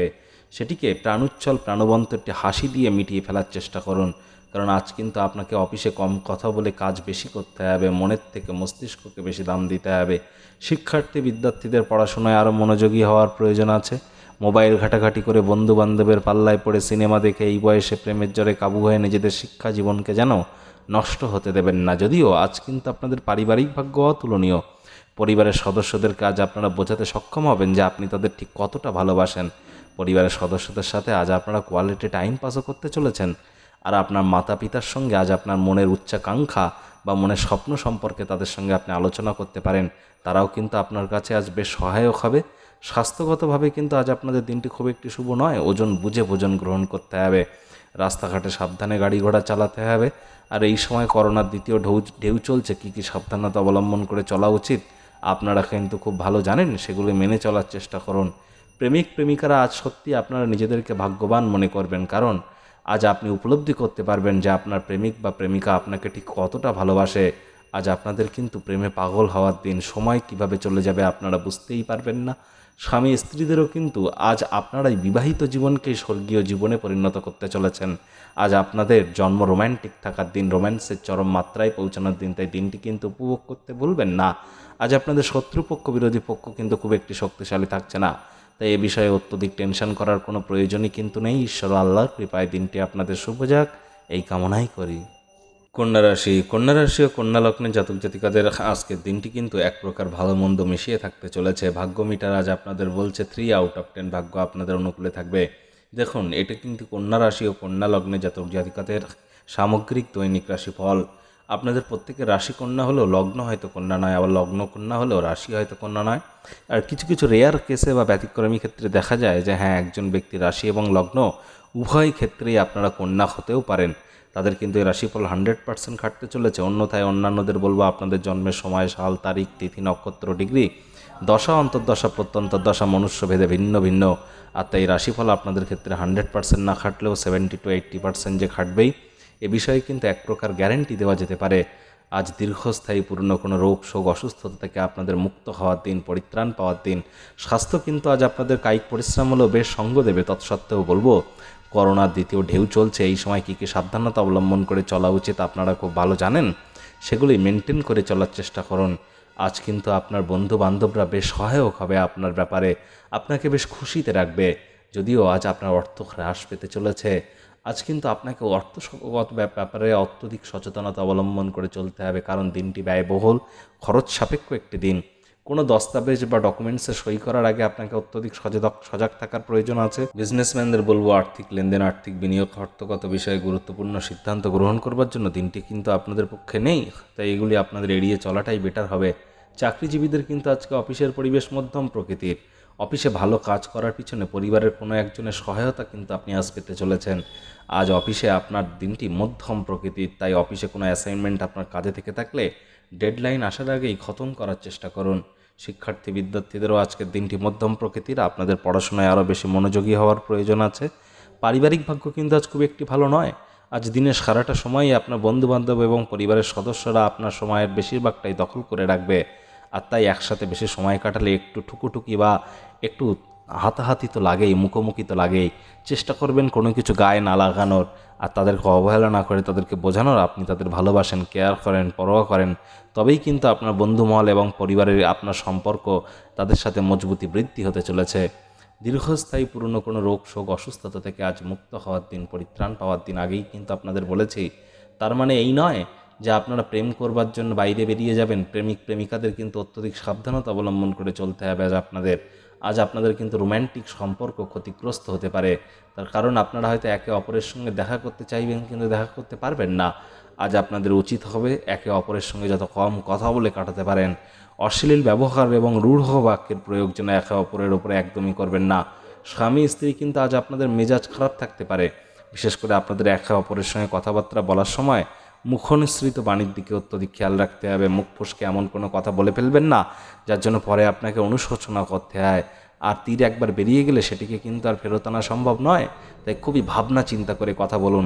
সেটিকে প্রাণোচ্ছল প্রাণবন্ত একটি হাসি দিয়ে মিটিয়ে ফেলার চেষ্টা করুন। কারণ আজ কিন্তু আপনাকে অফিসে কম কথা বলে কাজ বেশি করতে হবে, মনের থেকে মস্তিষ্ককে বেশি দাম দিতে হবে। শিক্ষার্থী বিদ্যার্থীদের পড়াশোনায় আরও মনোযোগী হওয়ার প্রয়োজন আছে। মোবাইল ঘাটাঘাটি করে বন্ধু বান্ধবের পাল্লায় পড়ে সিনেমা দেখে এই বয়সে প্রেমের জ্বরে কাবু হয়ে নিজেদের শিক্ষা জীবনকে যেন নষ্ট হতে দেবেন না। যদিও আজ কিন্তু আপনাদের পারিবারিক ভাগ্য অতুলনীয়। পরিবারের সদস্যদের কাজ আপনারা বোঝাতে সক্ষম হবেন যে আপনি তাদের ঠিক কতটা ভালোবাসেন। পরিবারের সদস্যদের সাথে আজ আপনারা কোয়ালিটি টাইম পাসও করতে চলেছেন। আর আপনার মাতা পিতার সঙ্গে আজ আপনার মনের উচ্চাকাঙ্ক্ষা বা মনের স্বপ্ন সম্পর্কে তাদের সঙ্গে আপনি আলোচনা করতে পারেন। তারাও কিন্তু আপনার কাছে আজ বেশ সহায়ক হবে। স্বাস্থ্যগতভাবে কিন্তু আজ আপনাদের দিনটি খুব একটি শুভ নয়। ওজন বুঝে ভোজন গ্রহণ করতে হবে, রাস্তাঘাটে সাবধানে গাড়ি ঘোড়া চালাতে হবে। আর এই সময় করোনার দ্বিতীয় ঢেউ ঢেউ চলছে, কী কী সাবধানতা অবলম্বন করে চলা উচিত আপনারা কিন্তু খুব ভালো জানেন, সেগুলি মেনে চলার চেষ্টা করুন। প্রেমিক প্রেমিকারা আজ সত্যি আপনারা নিজেদেরকে ভাগ্যবান মনে করবেন, কারণ আজ আপনি উপলব্ধি করতে পারবেন যে আপনার প্রেমিক বা প্রেমিকা আপনাকে ঠিক কতটা ভালোবাসে। আজ আপনাদের কিন্তু প্রেমে পাগল হওয়ার দিন। সময় কিভাবে চলে যাবে আপনারা বুঝতেই পারবেন না। স্বামী স্ত্রীদেরও কিন্তু আজ আপনারাই বিবাহিত জীবনকে স্বর্গীয় জীবনে পরিণত করতে চলেছেন। আজ আপনাদের জন্ম রোম্যান্টিক থাকার দিন, রোম্যান্সের চরম মাত্রায় পৌঁছানোর দিন। তাই দিনটি কিন্তু উপভোগ করতে ভুলবেন না। আজ আপনাদের শত্রুপক্ষ বিরোধী পক্ষ কিন্তু খুব একটি শক্তিশালী থাকছে না। তাই এ বিষয়ে অত্যধিক টেনশন করার কোনো প্রয়োজনই কিন্তু নেই। ঈশ্বর আল্লাহর কৃপায় দিনটি আপনাদের শুভ যাক, এই কামনাই করি। কন্যা রাশি কন্যা রাশি ও কন্যা লগ্নের জাতক জাতিকাদের আজকের দিনটি কিন্তু এক প্রকার ভালো মন্দ মিশিয়ে থাকতে চলেছে। ভাগ্য মিটার আজ আপনাদের বলছে থ্রি আউট অফ টেন ভাগ্য আপনাদের অনুকূলে থাকবে। দেখুন, এটা কিন্তু কন্যা রাশি ও কন্যা লগ্নের জাতক জাতিকাদের সামগ্রিক দৈনিক রাশিফল। আপনাদের প্রত্যেকের রাশি কন্যা হলেও লগ্ন হয়তো কন্যা নয়, আবার লগ্ন কন্যা হলেও রাশি হয়তো কন্যা নয়। আর কিছু কিছু রেয়ার কেসে বা ব্যতিক্রমী ক্ষেত্রে দেখা যায় যে হ্যাঁ, একজন ব্যক্তি রাশি এবং লগ্ন উভয় ক্ষেত্রেই আপনারা কন্যা হতেও পারেন। তাদের কিন্তু এই রাশিফল হান্ড্রেড পার্সেন্ট খাটতে চলেছে। অন্যথায় অন্যান্যদের বলবো আপনাদের জন্মের সময়, সাল, তারিখ, তিথি, নক্ষত্র, ডিগ্রি, দশা, অন্তর্দশা, প্রত্যন্তর্দশা, মনুষ্যভেদে ভিন্ন ভিন্ন। আর তাই রাশিফল আপনাদের ক্ষেত্রে হান্ড্রেড পার্সেন্ট না খাটলেও সেভেন্টি টু এইট্টি পার্সেন্ট যে খাটবেই, এ বিষয়ে কিন্তু এক প্রকার গ্যারেন্টি দেওয়া যেতে পারে। আজ দীর্ঘস্থায়ী পুরনো কোনো রোগ শোক অসুস্থতা থেকে আপনাদের মুক্ত হওয়ার দিন, পরিত্রাণ পাওয়ার দিন। স্বাস্থ্য কিন্তু আজ আপনাদের কায়িক পরিশ্রম হলেও বেশ সঙ্গ দেবে। তৎসত্ত্বেও বলবো, করোনার দ্বিতীয় ঢেউ চলছে, এই সময় কী কী সাবধানতা অবলম্বন করে চলা উচিত আপনারা খুব ভালো জানেন। সেগুলি মেনটেন করে চলার চেষ্টা করুন। আজ কিন্তু আপনার বন্ধু বান্ধবরা বেশ সহায়ক হবে আপনার ব্যাপারে, আপনাকে বেশ খুশিতে রাখবে। যদিও আজ আপনার অর্থ হ্রাস পেতে চলেছে, আজ কিন্তু আপনাকে অর্থ ব্যাপারে অত্যধিক সচেতনতা অবলম্বন করে চলতে হবে, কারণ দিনটি ব্যয়বহুল, খরচ সাপেক্ষ একটি দিন। কোনো দস্তাবেজ বা ডকুমেন্টসে সই করার আগে আপনাকে অত্যধিক সচেতন সজাগ থাকার প্রয়োজন আছে। বিজনেসম্যানদের বলবো, আর্থিক লেনদেন, আর্থিক বিনিয়োগ, অর্থগত বিষয়ে গুরুত্বপূর্ণ সিদ্ধান্ত গ্রহণ করবার জন্য দিনটি কিন্তু আপনাদের পক্ষে নেই। তাই এগুলি আপনাদের এড়িয়ে চলাটাই বেটার হবে। চাকরিজীবীদের কিন্তু আজকে অফিসের পরিবেশ মধ্যম প্রকৃতির। অফিসে ভালো কাজ করার পিছনে পরিবারের কোনো একজনের সহায়তা কিন্তু আপনি আজ পেতে চলেছেন। আজ অফিসে আপনার দিনটি মধ্যম প্রকৃতির। তাই অফিসে কোনো অ্যাসাইনমেন্ট আপনার কাজে থেকে থাকলে ডেডলাইন আসার আগেই খতম করার চেষ্টা করুন। শিক্ষার্থী বিদ্যার্থীদেরও আজকের দিনটি মধ্যম প্রকৃতির। আপনাদের পড়াশোনায় আরও বেশি মনোযোগী হওয়ার প্রয়োজন আছে। পারিবারিক ভাগ্য কিন্তু আজ খুব একটি ভালো নয়। আজ দিনের সারাটা সময়ই আপনার বন্ধুবান্ধব এবং পরিবারের সদস্যরা আপনার সময়ের বেশিরভাগটাই দখল করে রাখবে। আর তাই একসাথে বেশি সময় কাটালে একটু ঠুকুঠুকি বা একটু হাতাহাতি তো লাগেই, মুখোমুখি তো লাগেই। চেষ্টা করবেন কোনো কিছু গায়ে না লাগানোর, আর তাদেরকে অবহেলা না করে তাদেরকে বোঝানোর আপনি তাদের ভালোবাসেন, কেয়ার করেন, পরোয়া করেন। তবেই কিন্তু আপনার বন্ধুমহল এবং পরিবারের আপনার সম্পর্ক তাদের সাথে মজবুতি বৃদ্ধি হতে চলেছে। দীর্ঘস্থায়ী পুরনো কোনো রোগ শোক অসুস্থতা থেকে আজ মুক্ত হওয়ার দিন, পরিত্রাণ পাওয়ার দিন। আগেই কিন্তু আপনাদের বলেছি। তার মানে এই নয় যে আপনারা প্রেম করবার জন্য বাইরে বেরিয়ে যাবেন। প্রেমিক প্রেমিকাদের কিন্তু অত্যধিক সাবধানতা অবলম্বন করে চলতে হবে আজ আপনাদের। আজ আপনাদের কিন্তু রোম্যান্টিক সম্পর্ক ক্ষতিগ্রস্ত হতে পারে। তার কারণ আপনারা হয়তো একে অপরের সঙ্গে দেখা করতে চাইবেন, কিন্তু দেখা করতে পারবেন না। আজ আপনাদের উচিত হবে একে অপরের সঙ্গে যত কম কথা বলে কাটাতে পারেন। অশ্লীল ব্যবহার এবং রূঢ় বাক্যের প্রয়োগ যেন একে অপরের ওপরে একদমই করবেন না। স্বামী স্ত্রী কিন্তু আজ আপনাদের মেজাজ খারাপ থাকতে পারে। বিশেষ করে আপনাদের একে অপরের সঙ্গে কথাবার্তা বলার সময় মুখনিসৃত বাণীর দিকে অত্যধিক খেয়াল রাখতে হবে। মুখ ফসকে এমন কোনো কথা বলে ফেলবেন না যার জন্য পরে আপনাকে অনুশোচনা করতে হয়। আর তীর একবার বেরিয়ে গেলে সেটিকে কিন্তু আর ফেরত আনা সম্ভব নয়। তাই খুবই ভাবনা চিন্তা করে কথা বলুন।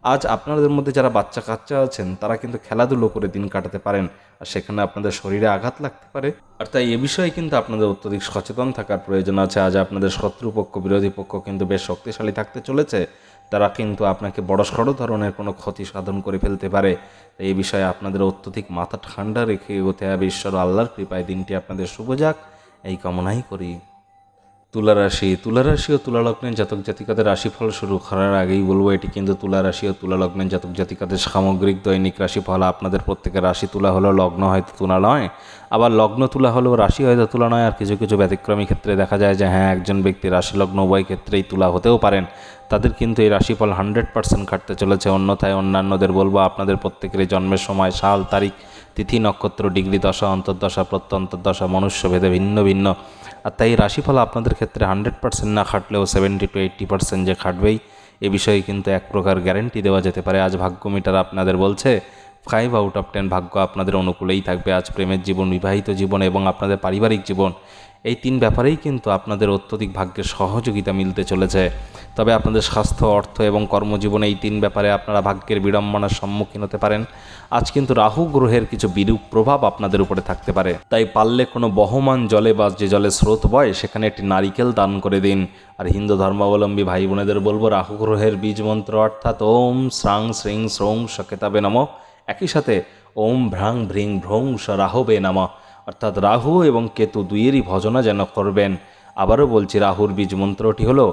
আজ আপনাদের মধ্যে যারা বাচ্চা কাচ্চা আছেন তারা কিন্তু খেলাধুলো করে দিন কাটাতে পারেন, আর সেখানে আপনাদের শরীরে আঘাত লাগতে পারে। আর তাই এ বিষয়ে কিন্তু আপনাদের অত্যধিক সচেতন থাকার প্রয়োজন আছে। আজ আপনাদের শত্রুপক্ষ বিরোধী পক্ষ কিন্তু বেশ শক্তিশালী থাকতে চলেছে, তারা কিন্তু আপনাকে বড়সড় ধরনের কোনো ক্ষতি সাধন করে ফেলতে পারে। তাই এই বিষয়ে আপনাদের অত্যধিক মাথা ঠান্ডা রেখে এগোতে হবে। ঈশ্বর আল্লাহর কৃপায় দিনটি আপনাদের শুভ যাক, এই কামনাই করি। তুলা রাশি তুলা রাশি ও তুলা লগ্নের জাতক জাতিকাদের রাশিফল শুরু করার আগেই বলবো, এটি কিন্তু তুলা রাশি ও তুলা লগ্নের জাতক জাতিকাদের সামগ্রিক দৈনিক রাশিফল। আপনাদের প্রত্যেকের রাশি তুলা হলো, লগ্ন হয়তো তুলা নয়, আবার লগ্ন তুলা হলেও রাশি হয়তো তুলা নয়। আর কিছু কিছু ব্যতিক্রমী ক্ষেত্রে দেখা যায় যে হ্যাঁ, একজন ব্যক্তি রাশি লগ্ন উভয় ক্ষেত্রেই তুলা হতেও পারেন, তাদের কিন্তু এই রাশিফল হান্ড্রেড পার্সেন্ট খাটতে চলেছে। অন্যথায় অন্যান্যদের বলবো আপনাদের প্রত্যেকেরই জন্মের সময়, সাল, তারিখ, তিথি, নক্ষত্র, ডিগ্রি, দশা, অন্তর্দশা, প্রত্যন্তর্দশা মনুষ্যভেদে ভিন্ন ভিন্ন। আর তাই রাশিফল আপনাদের ক্ষেত্রে হান্ড্রেড পার্সেন্ট না খাটলেও সেভেন্টি টু এইট্টি পার্সেন্ট যে খাটবেই, এ বিষয়ে কিন্তু এক প্রকার গ্যারেন্টি দেওয়া যেতে পারে। আজ ভাগ্য মিটার আপনাদের বলছে ফাইভ আউট অফ টেন ভাগ্য আপনাদের অনুকূলেই থাকবে। আজ প্রেমের জীবন, বিবাহিত জীবন এবং আপনাদের পারিবারিক জীবন, এই তিন ব্যাপারেই কিন্তু আপনাদের অত্যধিক ভাগ্যের সহযোগিতা মিলতে চলেছে। তবে আপনাদের স্বাস্থ্য, অর্থ এবং কর্মজীবনে এই তিন ব্যাপারে আপনারা ভাগ্যের বিড়ম্বনার সম্মুখীন হতে পারেন। আজ কিন্তু রাহু গ্রহের কিছু বিরূপ প্রভাব আপনাদের উপরে থাকতে পারে, তাই পারলে কোনো বহমান জলে বা যে জলে স্রোত বয় সেখানে একটি নারিকেল দান করে দিন। আর হিন্দু ধর্মাবলম্বী ভাই বোনেদের বলবো, রাহু গ্রহের বীজ মন্ত্র অর্থাৎ ওম শ্রাং শ্রীং শ্রৌং সকেতাবে নমঃ, একই সাথে ওম ভ্রাং ভ্রিং ভ্রৌং স রাহবে নমঃ, অর্থাৎ রাহু এবং কেতু দুইয়েরই ভজনা যেন করবেন। আবারও বলছি, রাহুর বীজ মন্ত্রটি হলো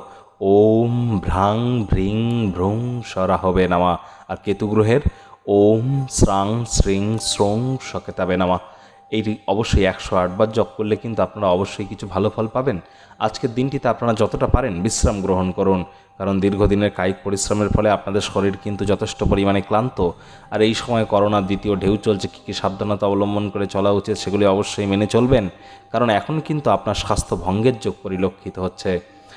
ওম ভ্রাং ভ্রিং ভ্রৌং স রাহবে নমঃ, আর কেতু গ্রহের ওম শ্রাং শ্রীং শ্রৌং সকেতাবে নমঃ। এইটি অবশ্যই একশো আটবার জপ করলে কিন্তু আপনারা অবশ্যই কিছু ভালো ফল পাবেন। আজকের দিনটিতে আপনারা যতটা পারেন বিশ্রাম গ্রহণ করুন, কারণ দীর্ঘদিনের কায়িক পরিশ্রমের ফলে আপনাদের শরীর কিন্তু যথেষ্ট পরিমাণে ক্লান্ত। আর এই সময় করোনার দ্বিতীয় ঢেউ চলছে, কী কী সাবধানতা অবলম্বন করে চলা উচিত সেগুলি অবশ্যই মেনে চলবেন, কারণ এখন কিন্তু আপনার স্বাস্থ্য ভঙ্গের যোগ পরিলক্ষিত হচ্ছে।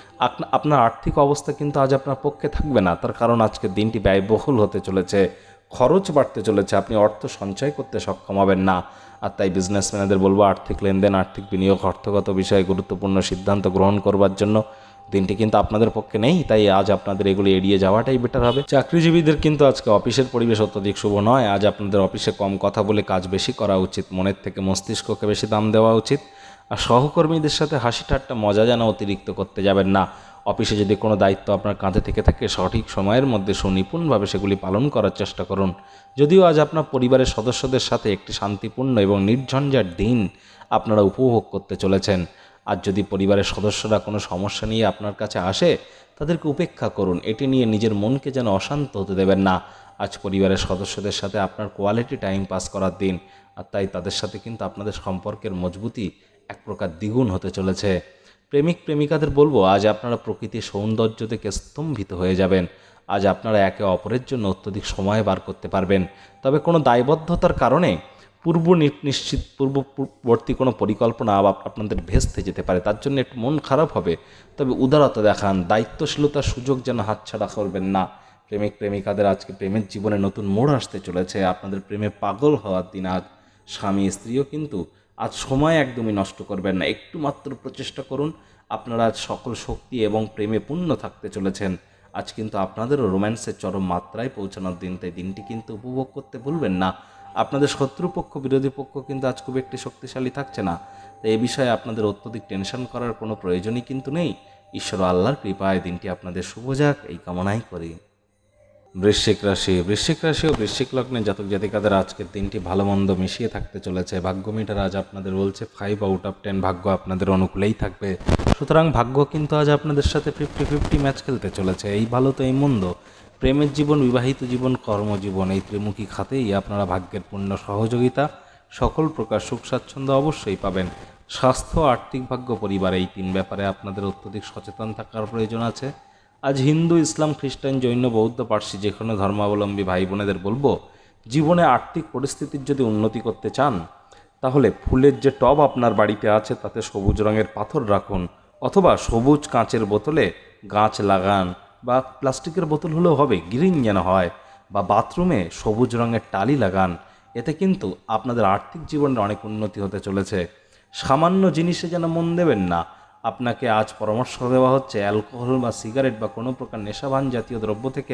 আপনার আর্থিক অবস্থা কিন্তু আজ আপনার পক্ষে থাকবে না, তার কারণ আজকের দিনটি ব্যয়বহুল হতে চলেছে, খরচ বাড়তে চলেছে, আপনি অর্থ সঞ্চয় করতে সক্ষম হবেন না। আর তাই বিজনেসম্যানদের বলবো, আর্থিক লেনদেন, আর্থিক বিনিয়োগ, অর্থগত বিষয়ে গুরুত্বপূর্ণ সিদ্ধান্ত গ্রহণ করবার জন্য দিনটি কিন্তু আপনাদের পক্ষে নেই, তাই আজ আপনাদের এগুলি এড়িয়ে যাওয়াটাই বেটার হবে। চাকরিজীবীদের কিন্তু আজকে অফিসের পরিবেশ অত্যধিক শুভ নয়। আজ আপনাদের অফিসে কম কথা বলে কাজ বেশি করা উচিত, মনের থেকে মস্তিষ্ককে বেশি দাম দেওয়া উচিত। আর সহকর্মীদের সাথে হাসি ঠাট্টা মজা যেন অতিরিক্ত করতে যাবেন না। অফিসে যদি কোনো দায়িত্ব আপনার কাঁধে থেকে থাকে, সঠিক সময়ের মধ্যে সুনিপুণভাবে সেগুলি পালন করার চেষ্টা করুন। যদিও আজ আপনার পরিবারের সদস্যদের সাথে একটি শান্তিপূর্ণ এবং নির্ঝঞ্ঝাট দিন আপনারা উপভোগ করতে চলেছেন। আর যদি পরিবারের সদস্যরা কোনো সমস্যা নিয়ে আপনার কাছে আসে, তাদেরকে উপেক্ষা করুন, এটি নিয়ে নিজের মনকে যেন অশান্ত হতে দেবেন না। আজ পরিবারের সদস্যদের সাথে আপনার কোয়ালিটি টাইম পাস করার দিন, আর তাই তাদের সাথে কিন্তু আপনাদের সম্পর্কের মজবুতি এক প্রকার দ্বিগুণ হতে চলেছে। প্রেমিক প্রেমিকাদের বলবো, আজ আপনারা প্রকৃতির সৌন্দর্য দেখে স্তম্ভিত হয়ে যাবেন। আজ আপনারা একে অপরের জন্য অত্যধিক সময় বার করতে পারবেন। তবে কোনো দায়বদ্ধতার কারণে পূর্ব নিশ্চিত পূর্ববর্তী কোনো পরিকল্পনা আপনাদের ভেস্তে যেতে পারে, তার জন্য একটু মন খারাপ হবে। তবে উদারতা দেখান, দায়িত্বশীলতার সুযোগ যেন হাতছাড়া করবেন না। প্রেমিক প্রেমিকাদের আজকে প্রেমের জীবনে নতুন মোড় আসতে চলেছে, আপনাদের প্রেমে পাগল হওয়ার দিন আজ। স্বামী স্ত্রীও কিন্তু আজ সময় একদমই নষ্ট করবেন না, একটু মাত্র প্রচেষ্টা করুন। আপনারা আজ সকল শক্তি এবং প্রেমে পূর্ণ থাকতে চলেছেন। আজ কিন্তু আপনাদেরও রোম্যান্সের চরম মাত্রায় পৌঁছানোর দিন, তাই দিনটি কিন্তু উপভোগ করতে ভুলবেন না। আপনাদের শত্রুপক্ষ বিরোধী পক্ষ কিন্তু আজ খুব একটি শক্তিশালী থাকছে না, তাই এ বিষয়ে আপনাদের অত্যধিক টেনশন করার কোনো প্রয়োজনই কিন্তু নেই। ঈশ্বর আল্লাহর কৃপায় দিনটি আপনাদের শুভ যাক, এই কামনাই করি। বৃশ্চিক রাশি বৃশ্চিক রাশি ও বৃশ্চিক লগ্নে জাতক জাতিকাদের আজকের দিনটি ভালো মন্দ মিশিয়ে থাকতে চলেছে। ভাগ্য মিটার আজ আপনাদের বলছে ফাইভ আউট অফ টেন ভাগ্য আপনাদের অনুকূলেই থাকবে। সুতরাং ভাগ্য কিন্তু আজ আপনাদের সাথে ফিফটি ফিফটি ম্যাচ খেলতে চলেছে। এই ভালো তো এই মন্দ, প্রেমের জীবন, বিবাহিত জীবন, কর্মজীবন, এই ত্রিমুখী খাতেই আপনারা ভাগ্যের পূর্ণ সহযোগিতা, সকল প্রকার সুখ স্বাচ্ছন্দ্য অবশ্যই পাবেন। স্বাস্থ্য, আর্থিক ভাগ্য, পরিবার, এই তিন ব্যাপারে আপনাদের অত্যধিক সচেতন থাকার প্রয়োজন আছে। আজ হিন্দু, ইসলাম, খ্রিস্টান, জৈন, বৌদ্ধ, পার্সি যে কোনো ধর্মাবলম্বী ভাই বোনেদের বলবো, জীবনে আর্থিক পরিস্থিতির যদি উন্নতি করতে চান, তাহলে ফুলের যে টব আপনার বাড়িতে আছে তাতে সবুজ রঙের পাথর রাখুন, অথবা সবুজ কাঁচের বোতলে গাছ লাগান, বা প্লাস্টিকের বোতল হলেও হবে, গ্রিন যেন হয়, বা বাথরুমে সবুজ রঙের টালি লাগান। এতে কিন্তু আপনাদের আর্থিক জীবনের অনেক উন্নতি হতে চলেছে। সামান্য জিনিসে যেন মন দেবেন না। আপনাকে আজ পরামর্শ দেওয়া হচ্ছে অ্যালকোহল বা সিগারেট বা কোনো প্রকার নেশাবান জাতীয় দ্রব্য থেকে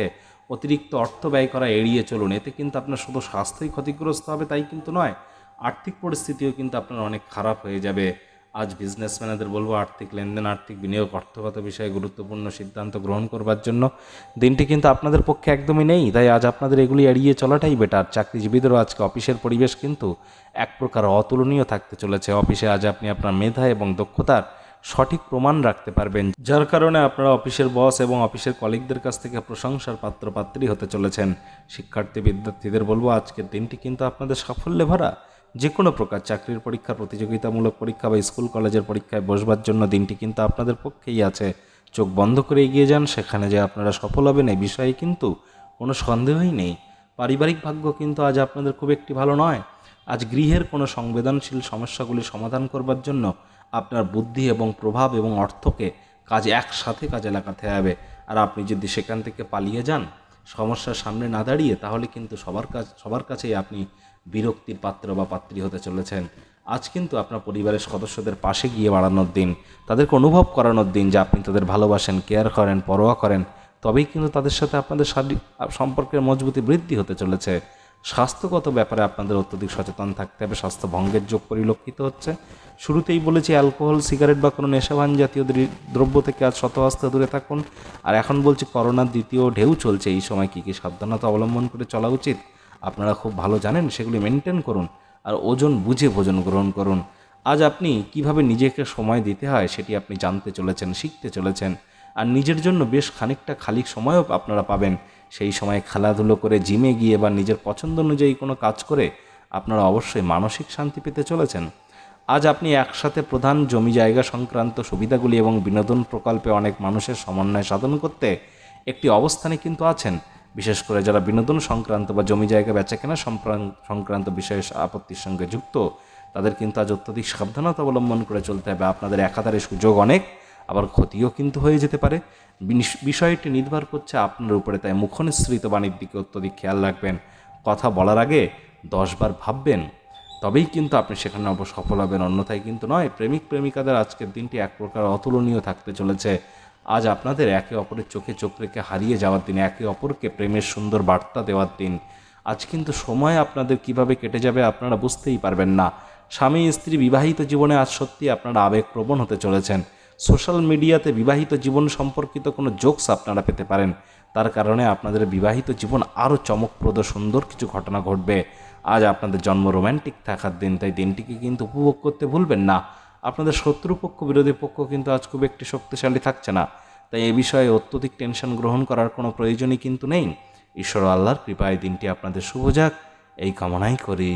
অতিরিক্ত অর্থ ব্যয় করা এড়িয়ে চলুন। এতে কিন্তু আপনার শুধু স্বাস্থ্যই ক্ষতিগ্রস্ত হবে তাই কিন্তু নয়, আর্থিক পরিস্থিতিও কিন্তু আপনার অনেক খারাপ হয়ে যাবে। আজ বিজনেসম্যানদের বলবো আর্থিক লেনদেন, আর্থিক বিনিয়োগ, অর্থগত বিষয়ে গুরুত্বপূর্ণ সিদ্ধান্ত গ্রহণ করবার জন্য দিনটি কিন্তু আপনাদের পক্ষে একদমই নেই। তাই আজ আপনাদের এগুলি এড়িয়ে চলাটাই বেটার। চাকরিজীবীদেরও আজকে অফিসের পরিবেশ কিন্তু এক প্রকার অতুলনীয় থাকতে চলেছে। অফিসে আজ আপনি আপনার মেধা এবং দক্ষতার সঠিক প্রমাণ রাখতে পারবেন, যার কারণে আপনারা অফিসের বস এবং অফিসের কলিগদের কাছ থেকে প্রশংসার পাত্রপাত্রী হতে চলেছেন। শিক্ষার্থী বিদ্যার্থীদের বলবো আজকের দিনটি কিন্তু আপনাদের সাফল্যে ভরা। যে কোনো প্রকার চাকরির পরীক্ষা, প্রতিযোগিতামূলক পরীক্ষা বা স্কুল কলেজের পরীক্ষায় বসবার জন্য দিনটি কিন্তু আপনাদের পক্ষেই আছে। চোখ বন্ধ করে এগিয়ে যান, সেখানে যে আপনারা সফল হবেন এই বিষয়ে কিন্তু কোনো সন্দেহই নেই। পারিবারিক ভাগ্য কিন্তু আজ আপনাদের খুব একটি ভালো নয়। আজ গৃহের কোনো সংবেদনশীল সমস্যাগুলি সমাধান করবার জন্য আপনার বুদ্ধি এবং প্রভাব এবং অর্থকে কাজে একসাথে কাজে লাগাতে হবে। আর আপনি যদি সেখান থেকে পালিয়ে যান, সমস্যার সামনে না দাঁড়িয়ে, তাহলে কিন্তু সবার কাছ সবার কাছেই আপনি বিরক্তির পাত্র বা পাত্রী হতে চলেছেন। আজ কিন্তু আপনার পরিবারের সদস্যদের পাশে গিয়ে বাড়ানোর দিন, তাদেরকে অনুভব করানোর দিন যে আপনি তাদের ভালোবাসেন, কেয়ার করেন, পরোয়া করেন। তবেই কিন্তু তাদের সাথে আপনাদের শারীরিক সম্পর্কের মজবুতি বৃদ্ধি হতে চলেছে। স্বাস্থ্যগত ব্যাপারে আপনাদের অত্যধিক সচেতন থাকতে হবে। স্বাস্থ্য ভঙ্গের যোগ পরিলক্ষিত হচ্ছে। শুরুতেই বলেছি অ্যালকোহল, সিগারেট বা কোনো নেশাভান জাতীয় দ্রব্য থেকে আজ শতহস্তে দূরে থাকুন। আর এখন বলছি করোনার দ্বিতীয় ঢেউ চলছে, এই সময় কী কী সাবধানতা অবলম্বন করে চলা উচিত আপনারা খুব ভালো জানেন, সেগুলি মেনটেন করুন। আর ওজন বুঝে ভোজন গ্রহণ করুন। আজ আপনি কিভাবে নিজেকে সময় দিতে হয় সেটি আপনি জানতে চলেছেন, শিখতে চলেছেন। আর নিজের জন্য বেশ খানিকটা খালি সময়ও আপনারা পাবেন। সেই সময় খেলাধুলো করে, জিমে গিয়ে বা নিজের পছন্দ অনুযায়ী কোনো কাজ করে আপনারা অবশ্যই মানসিক শান্তি পেতে চলেছেন। আজ আপনি একসাথে প্রধান জমি জায়গা সংক্রান্ত সুবিধাগুলি এবং বিনোদন প্রকল্পে অনেক মানুষের সমন্বয় সাধন করতে একটি অবস্থানে কিন্তু আছেন। বিশেষ করে যারা বিনোদন সংক্রান্ত বা জমি জায়গা বেচাকেনা সংক্রান্ত বিষয়ে আপত্তির সঙ্গে যুক্ত, তাদের কিন্তু আজ অত্যধিক সাবধানতা অবলম্বন করে চলতে হবে। আপনাদের একাধারে সুযোগ অনেক, আবার ক্ষতিও কিন্তু হয়ে যেতে পারে। বিষয়টি নির্ভর করছে আপনার উপরে। তাই মুখনিসৃত বাণীর দিকে অত্যধিক খেয়াল রাখবেন। কথা বলার আগে দশবার ভাববেন, তবেই কিন্তু আপনি সেখানে সফল হবেন, অন্যথায় কিন্তু নয়। প্রেমিক প্রেমিকাদের আজকের দিনটি এক প্রকার অতুলনীয় থাকতে চলেছে। আজ আপনাদের একে অপরের চোখে চোখ রেখে হারিয়ে যাওয়ার দিন, একে অপরকে প্রেমের সুন্দর বার্তা দেওয়ার দিন। আজ কিন্তু সময় আপনাদের কিভাবে কেটে যাবে আপনারা বুঝতেই পারবেন না। স্বামী স্ত্রী বিবাহিত জীবনে আজ সত্যি আপনারা আবেগপ্রবণ হতে চলেছেন। সোশ্যাল মিডিয়াতে বিবাহিত জীবন সম্পর্কিত কোনো জোকস আপনারা পেতে পারেন, তার কারণে আপনাদের বিবাহিত জীবন আরও চমকপ্রদ সুন্দর কিছু ঘটনা ঘটবে। আজ আপনাদের জন্ম রোম্যান্টিক থাকার দিন, তাই দিনটিকে কিন্তু উপভোগ করতে ভুলবেন না। আপনাদের শত্রুপক্ষ, বিরোধী পক্ষ কিন্তু আজ খুব একটি শক্তিশালী থাকছে না, তাই এ বিষয়ে অত্যধিক টেনশন গ্রহণ করার কোনো প্রয়োজনই কিন্তু নেই। ঈশ্বর আল্লাহর কৃপায় দিনটি আপনাদের শুভ যাক, এই কামনাই করি।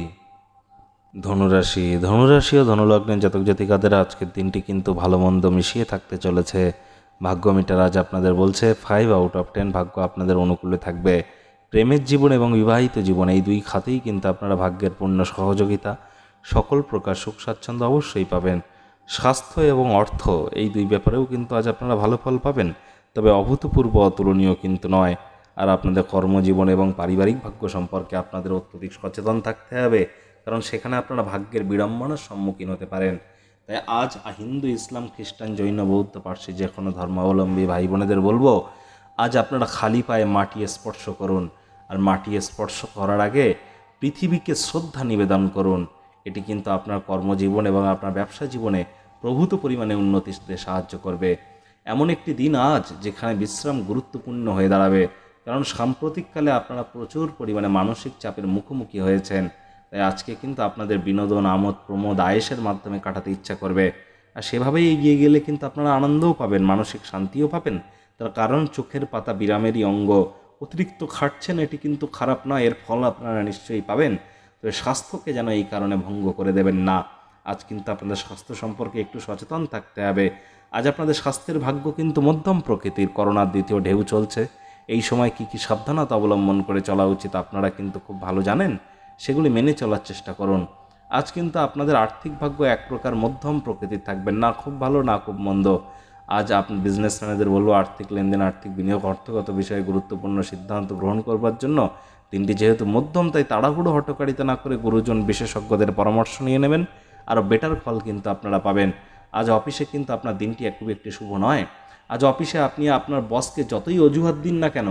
ধনুরাশি ধনুরাশি ও ধনুলগ্নের জাতক জাতিকাদের আজকের দিনটি কিন্তু ভালো মন্দ মিশিয়ে থাকতে চলেছে। ভাগ্য মিটার আজ আপনাদের বলছে ফাইভ আউট অফ টেন ভাগ্য আপনাদের অনুকূলে থাকবে। প্রেমের জীবন এবং বিবাহিত জীবন এই দুই খাতেই কিন্তু আপনারা ভাগ্যের পূর্ণ সহযোগিতা, সকল প্রকার সুখ স্বাচ্ছন্দ্য অবশ্যই পাবেন। স্বাস্থ্য এবং অর্থ এই দুই ব্যাপারেও কিন্তু আজ আপনারা ভালো ফল পাবেন, তবে অভূতপূর্ব অতুলনীয় কিন্তু নয়। আর আপনাদের কর্মজীবন এবং পারিবারিক ভাগ্য সম্পর্কে আপনাদের অত্যধিক সচেতন থাকতে হবে, কারণ সেখানে আপনারা ভাগ্যের বিড়ম্বনার সম্মুখীন হতে পারেন। তাই আজ হিন্দু, ইসলাম, খ্রিস্টান, জৈন, বৌদ্ধ, পার্সি যে কোনো ধর্মাবলম্বী ভাই বোনেদের বলবো আজ আপনারা খালি পায়ে মাটি স্পর্শ করুন। আর মাটি স্পর্শ করার আগে পৃথিবীকে শ্রদ্ধা নিবেদন করুন। এটি কিন্তু আপনার কর্মজীবন এবং আপনার ব্যবসা জীবনে প্রভূত পরিমাণে উন্নতিতে সাহায্য করবে। এমন একটি দিন আজ যেখানে বিশ্রাম গুরুত্বপূর্ণ হয়ে দাঁড়াবে, কারণ সাম্প্রতিককালে আপনারা প্রচুর পরিমাণে মানসিক চাপের মুখোমুখি হয়েছেন। তাই আজকে কিন্তু আপনাদের বিনোদন, আমোদ প্রমোদ, আয়েসের মাধ্যমে কাটাতে ইচ্ছা করবে। আর সেভাবেই এগিয়ে গেলে কিন্তু আপনারা আনন্দও পাবেন, মানসিক শান্তিও পাবেন। তার কারণ চোখের পাতা বিরামেরই অঙ্গ। অতিরিক্ত খাটছেন, এটি কিন্তু খারাপ নয়, এর ফল আপনারা নিশ্চয়ই পাবেন। তবে স্বাস্থ্যকে যেন এই কারণে ভঙ্গ করে দেবেন না। আজ কিন্তু আপনাদের স্বাস্থ্য সম্পর্কে একটু সচেতন থাকতে হবে। আজ আপনাদের স্বাস্থ্যের ভাগ্য কিন্তু মধ্যম প্রকৃতির। করোনার দ্বিতীয় ঢেউ চলছে, এই সময় কী কী সাবধানতা অবলম্বন করে চলা উচিত আপনারা কিন্তু খুব ভালো জানেন, সেগুলি মেনে চলার চেষ্টা করুন। আজ কিন্তু আপনাদের আর্থিক ভাগ্য এক প্রকার মধ্যম প্রকৃতির থাকবেন, না খুব ভালো না খুব মন্দ। আজ আপনি বিজনেসম্যানদের বলবো আর্থিক লেনদেন, আর্থিক বিনিয়োগ, অর্থগত বিষয়ে গুরুত্বপূর্ণ সিদ্ধান্ত গ্রহণ করবার জন্য দিনটি যেহেতু মধ্যম, তাই তাড়াহুড়ো হটকারিতা না করে গুরুজন বিশেষজ্ঞদের পরামর্শ নিয়ে নেবেন, আরও বেটার ফল কিন্তু আপনারা পাবেন। আজ অফিসে কিন্তু আপনার দিনটি খুব একটি শুভ নয়। আজ অফিসে আপনি আপনার বসকে যতই অজুহাত দিন না কেন,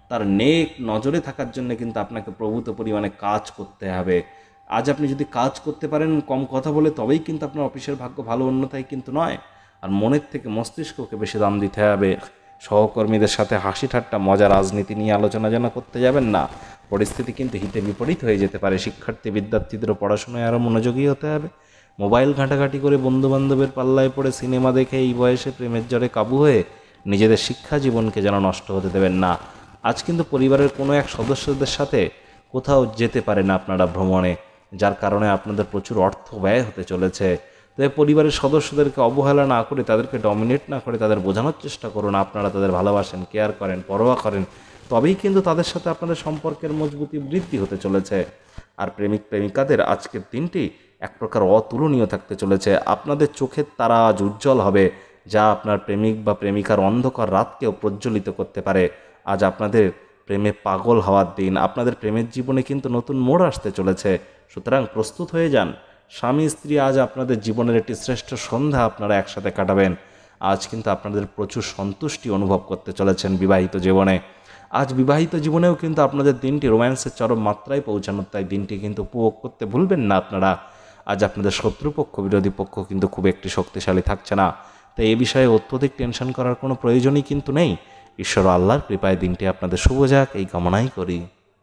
তার নেক নজরে থাকার জন্য কিন্তু আপনাকে প্রভূত পরিমাণে কাজ করতে হবে। আজ আপনি যদি কাজ করতে পারেন কম কথা বলে, তবেই কিন্তু আপনার অফিসের ভাগ্য ভালো, অন্যথায় কিন্তু নয়। আর মনের থেকে মস্তিষ্ককে বেশি দাম দিতে হবে। সহকর্মীদের সাথে হাসি ঠাট্টা মজা রাজনীতি নিয়ে আলোচনা যেন করতে যাবেন না, পরিস্থিতি কিন্তু হিতে বিপরীত হয়ে যেতে পারে। শিক্ষার্থী বিদ্যার্থীদেরও পড়াশোনায় আরও মনোযোগী হতে হবে। মোবাইল ঘাঁটাঘাঁটি করে বন্ধুবান্ধবের পাল্লায় পড়ে সিনেমা দেখে এই বয়সে প্রেমের জ্বরে কাবু হয়ে নিজেদের শিক্ষা জীবনকে যেন নষ্ট হতে দেবেন না। আজ কিন্তু পরিবারের কোনো এক সদস্যদের সাথে কোথাও যেতে পারেন আপনারা ভ্রমণে, যার কারণে আপনাদের প্রচুর অর্থ ব্যয় হতে চলেছে। তবে পরিবারের সদস্যদেরকে অবহেলা না করে, তাদেরকে ডমিনেট না করে তাদের বোঝানোর চেষ্টা করুন আপনারা তাদের ভালোবাসেন, কেয়ার করেন, পরোয়া করেন। তবেই কিন্তু তাদের সাথে আপনাদের সম্পর্কের মজবুতি বৃদ্ধি হতে চলেছে। আর প্রেমিক প্রেমিকাদের আজকের দিনটি এক প্রকার অতুলনীয় থাকতে চলেছে। আপনাদের চোখের তারা আজ উজ্জ্বল হবে, যা আপনার প্রেমিক বা প্রেমিকার অন্ধকার রাতকেও প্রজ্বলিত করতে পারে। আজ আপনাদের প্রেমে পাগল হওয়ার দিন। আপনাদের প্রেমের জীবনে কিন্তু নতুন মোড় আসতে চলেছে, সুতরাং প্রস্তুত হয়ে যান। স্বামী স্ত্রী আজ আপনাদের জীবনের একটি শ্রেষ্ঠ সন্ধ্যা আপনারা একসাথে কাটাবেন। আজ কিন্তু আপনাদের প্রচুর সন্তুষ্টি অনুভব করতে চলেছেন বিবাহিত জীবনে। আজ বিবাহিত জীবনেও কিন্তু আপনাদের দিনটি রোম্যান্সের চরম মাত্রায় পৌঁছানোর, তাই দিনটি কিন্তু উপভোগ করতে ভুলবেন না আপনারা। আজ আপনাদের শত্রুপক্ষ বিরোধী পক্ষ কিন্তু খুব একটি শক্তিশালী থাকছে না, তাই এ বিষয়ে অত্যধিক টেনশন করার কোনো প্রয়োজনই কিন্তু নেই। ঈশ্বর আল্লাহর কৃপায় দিনটি আপনাদের শুভ যাক, এই কামনাই করি।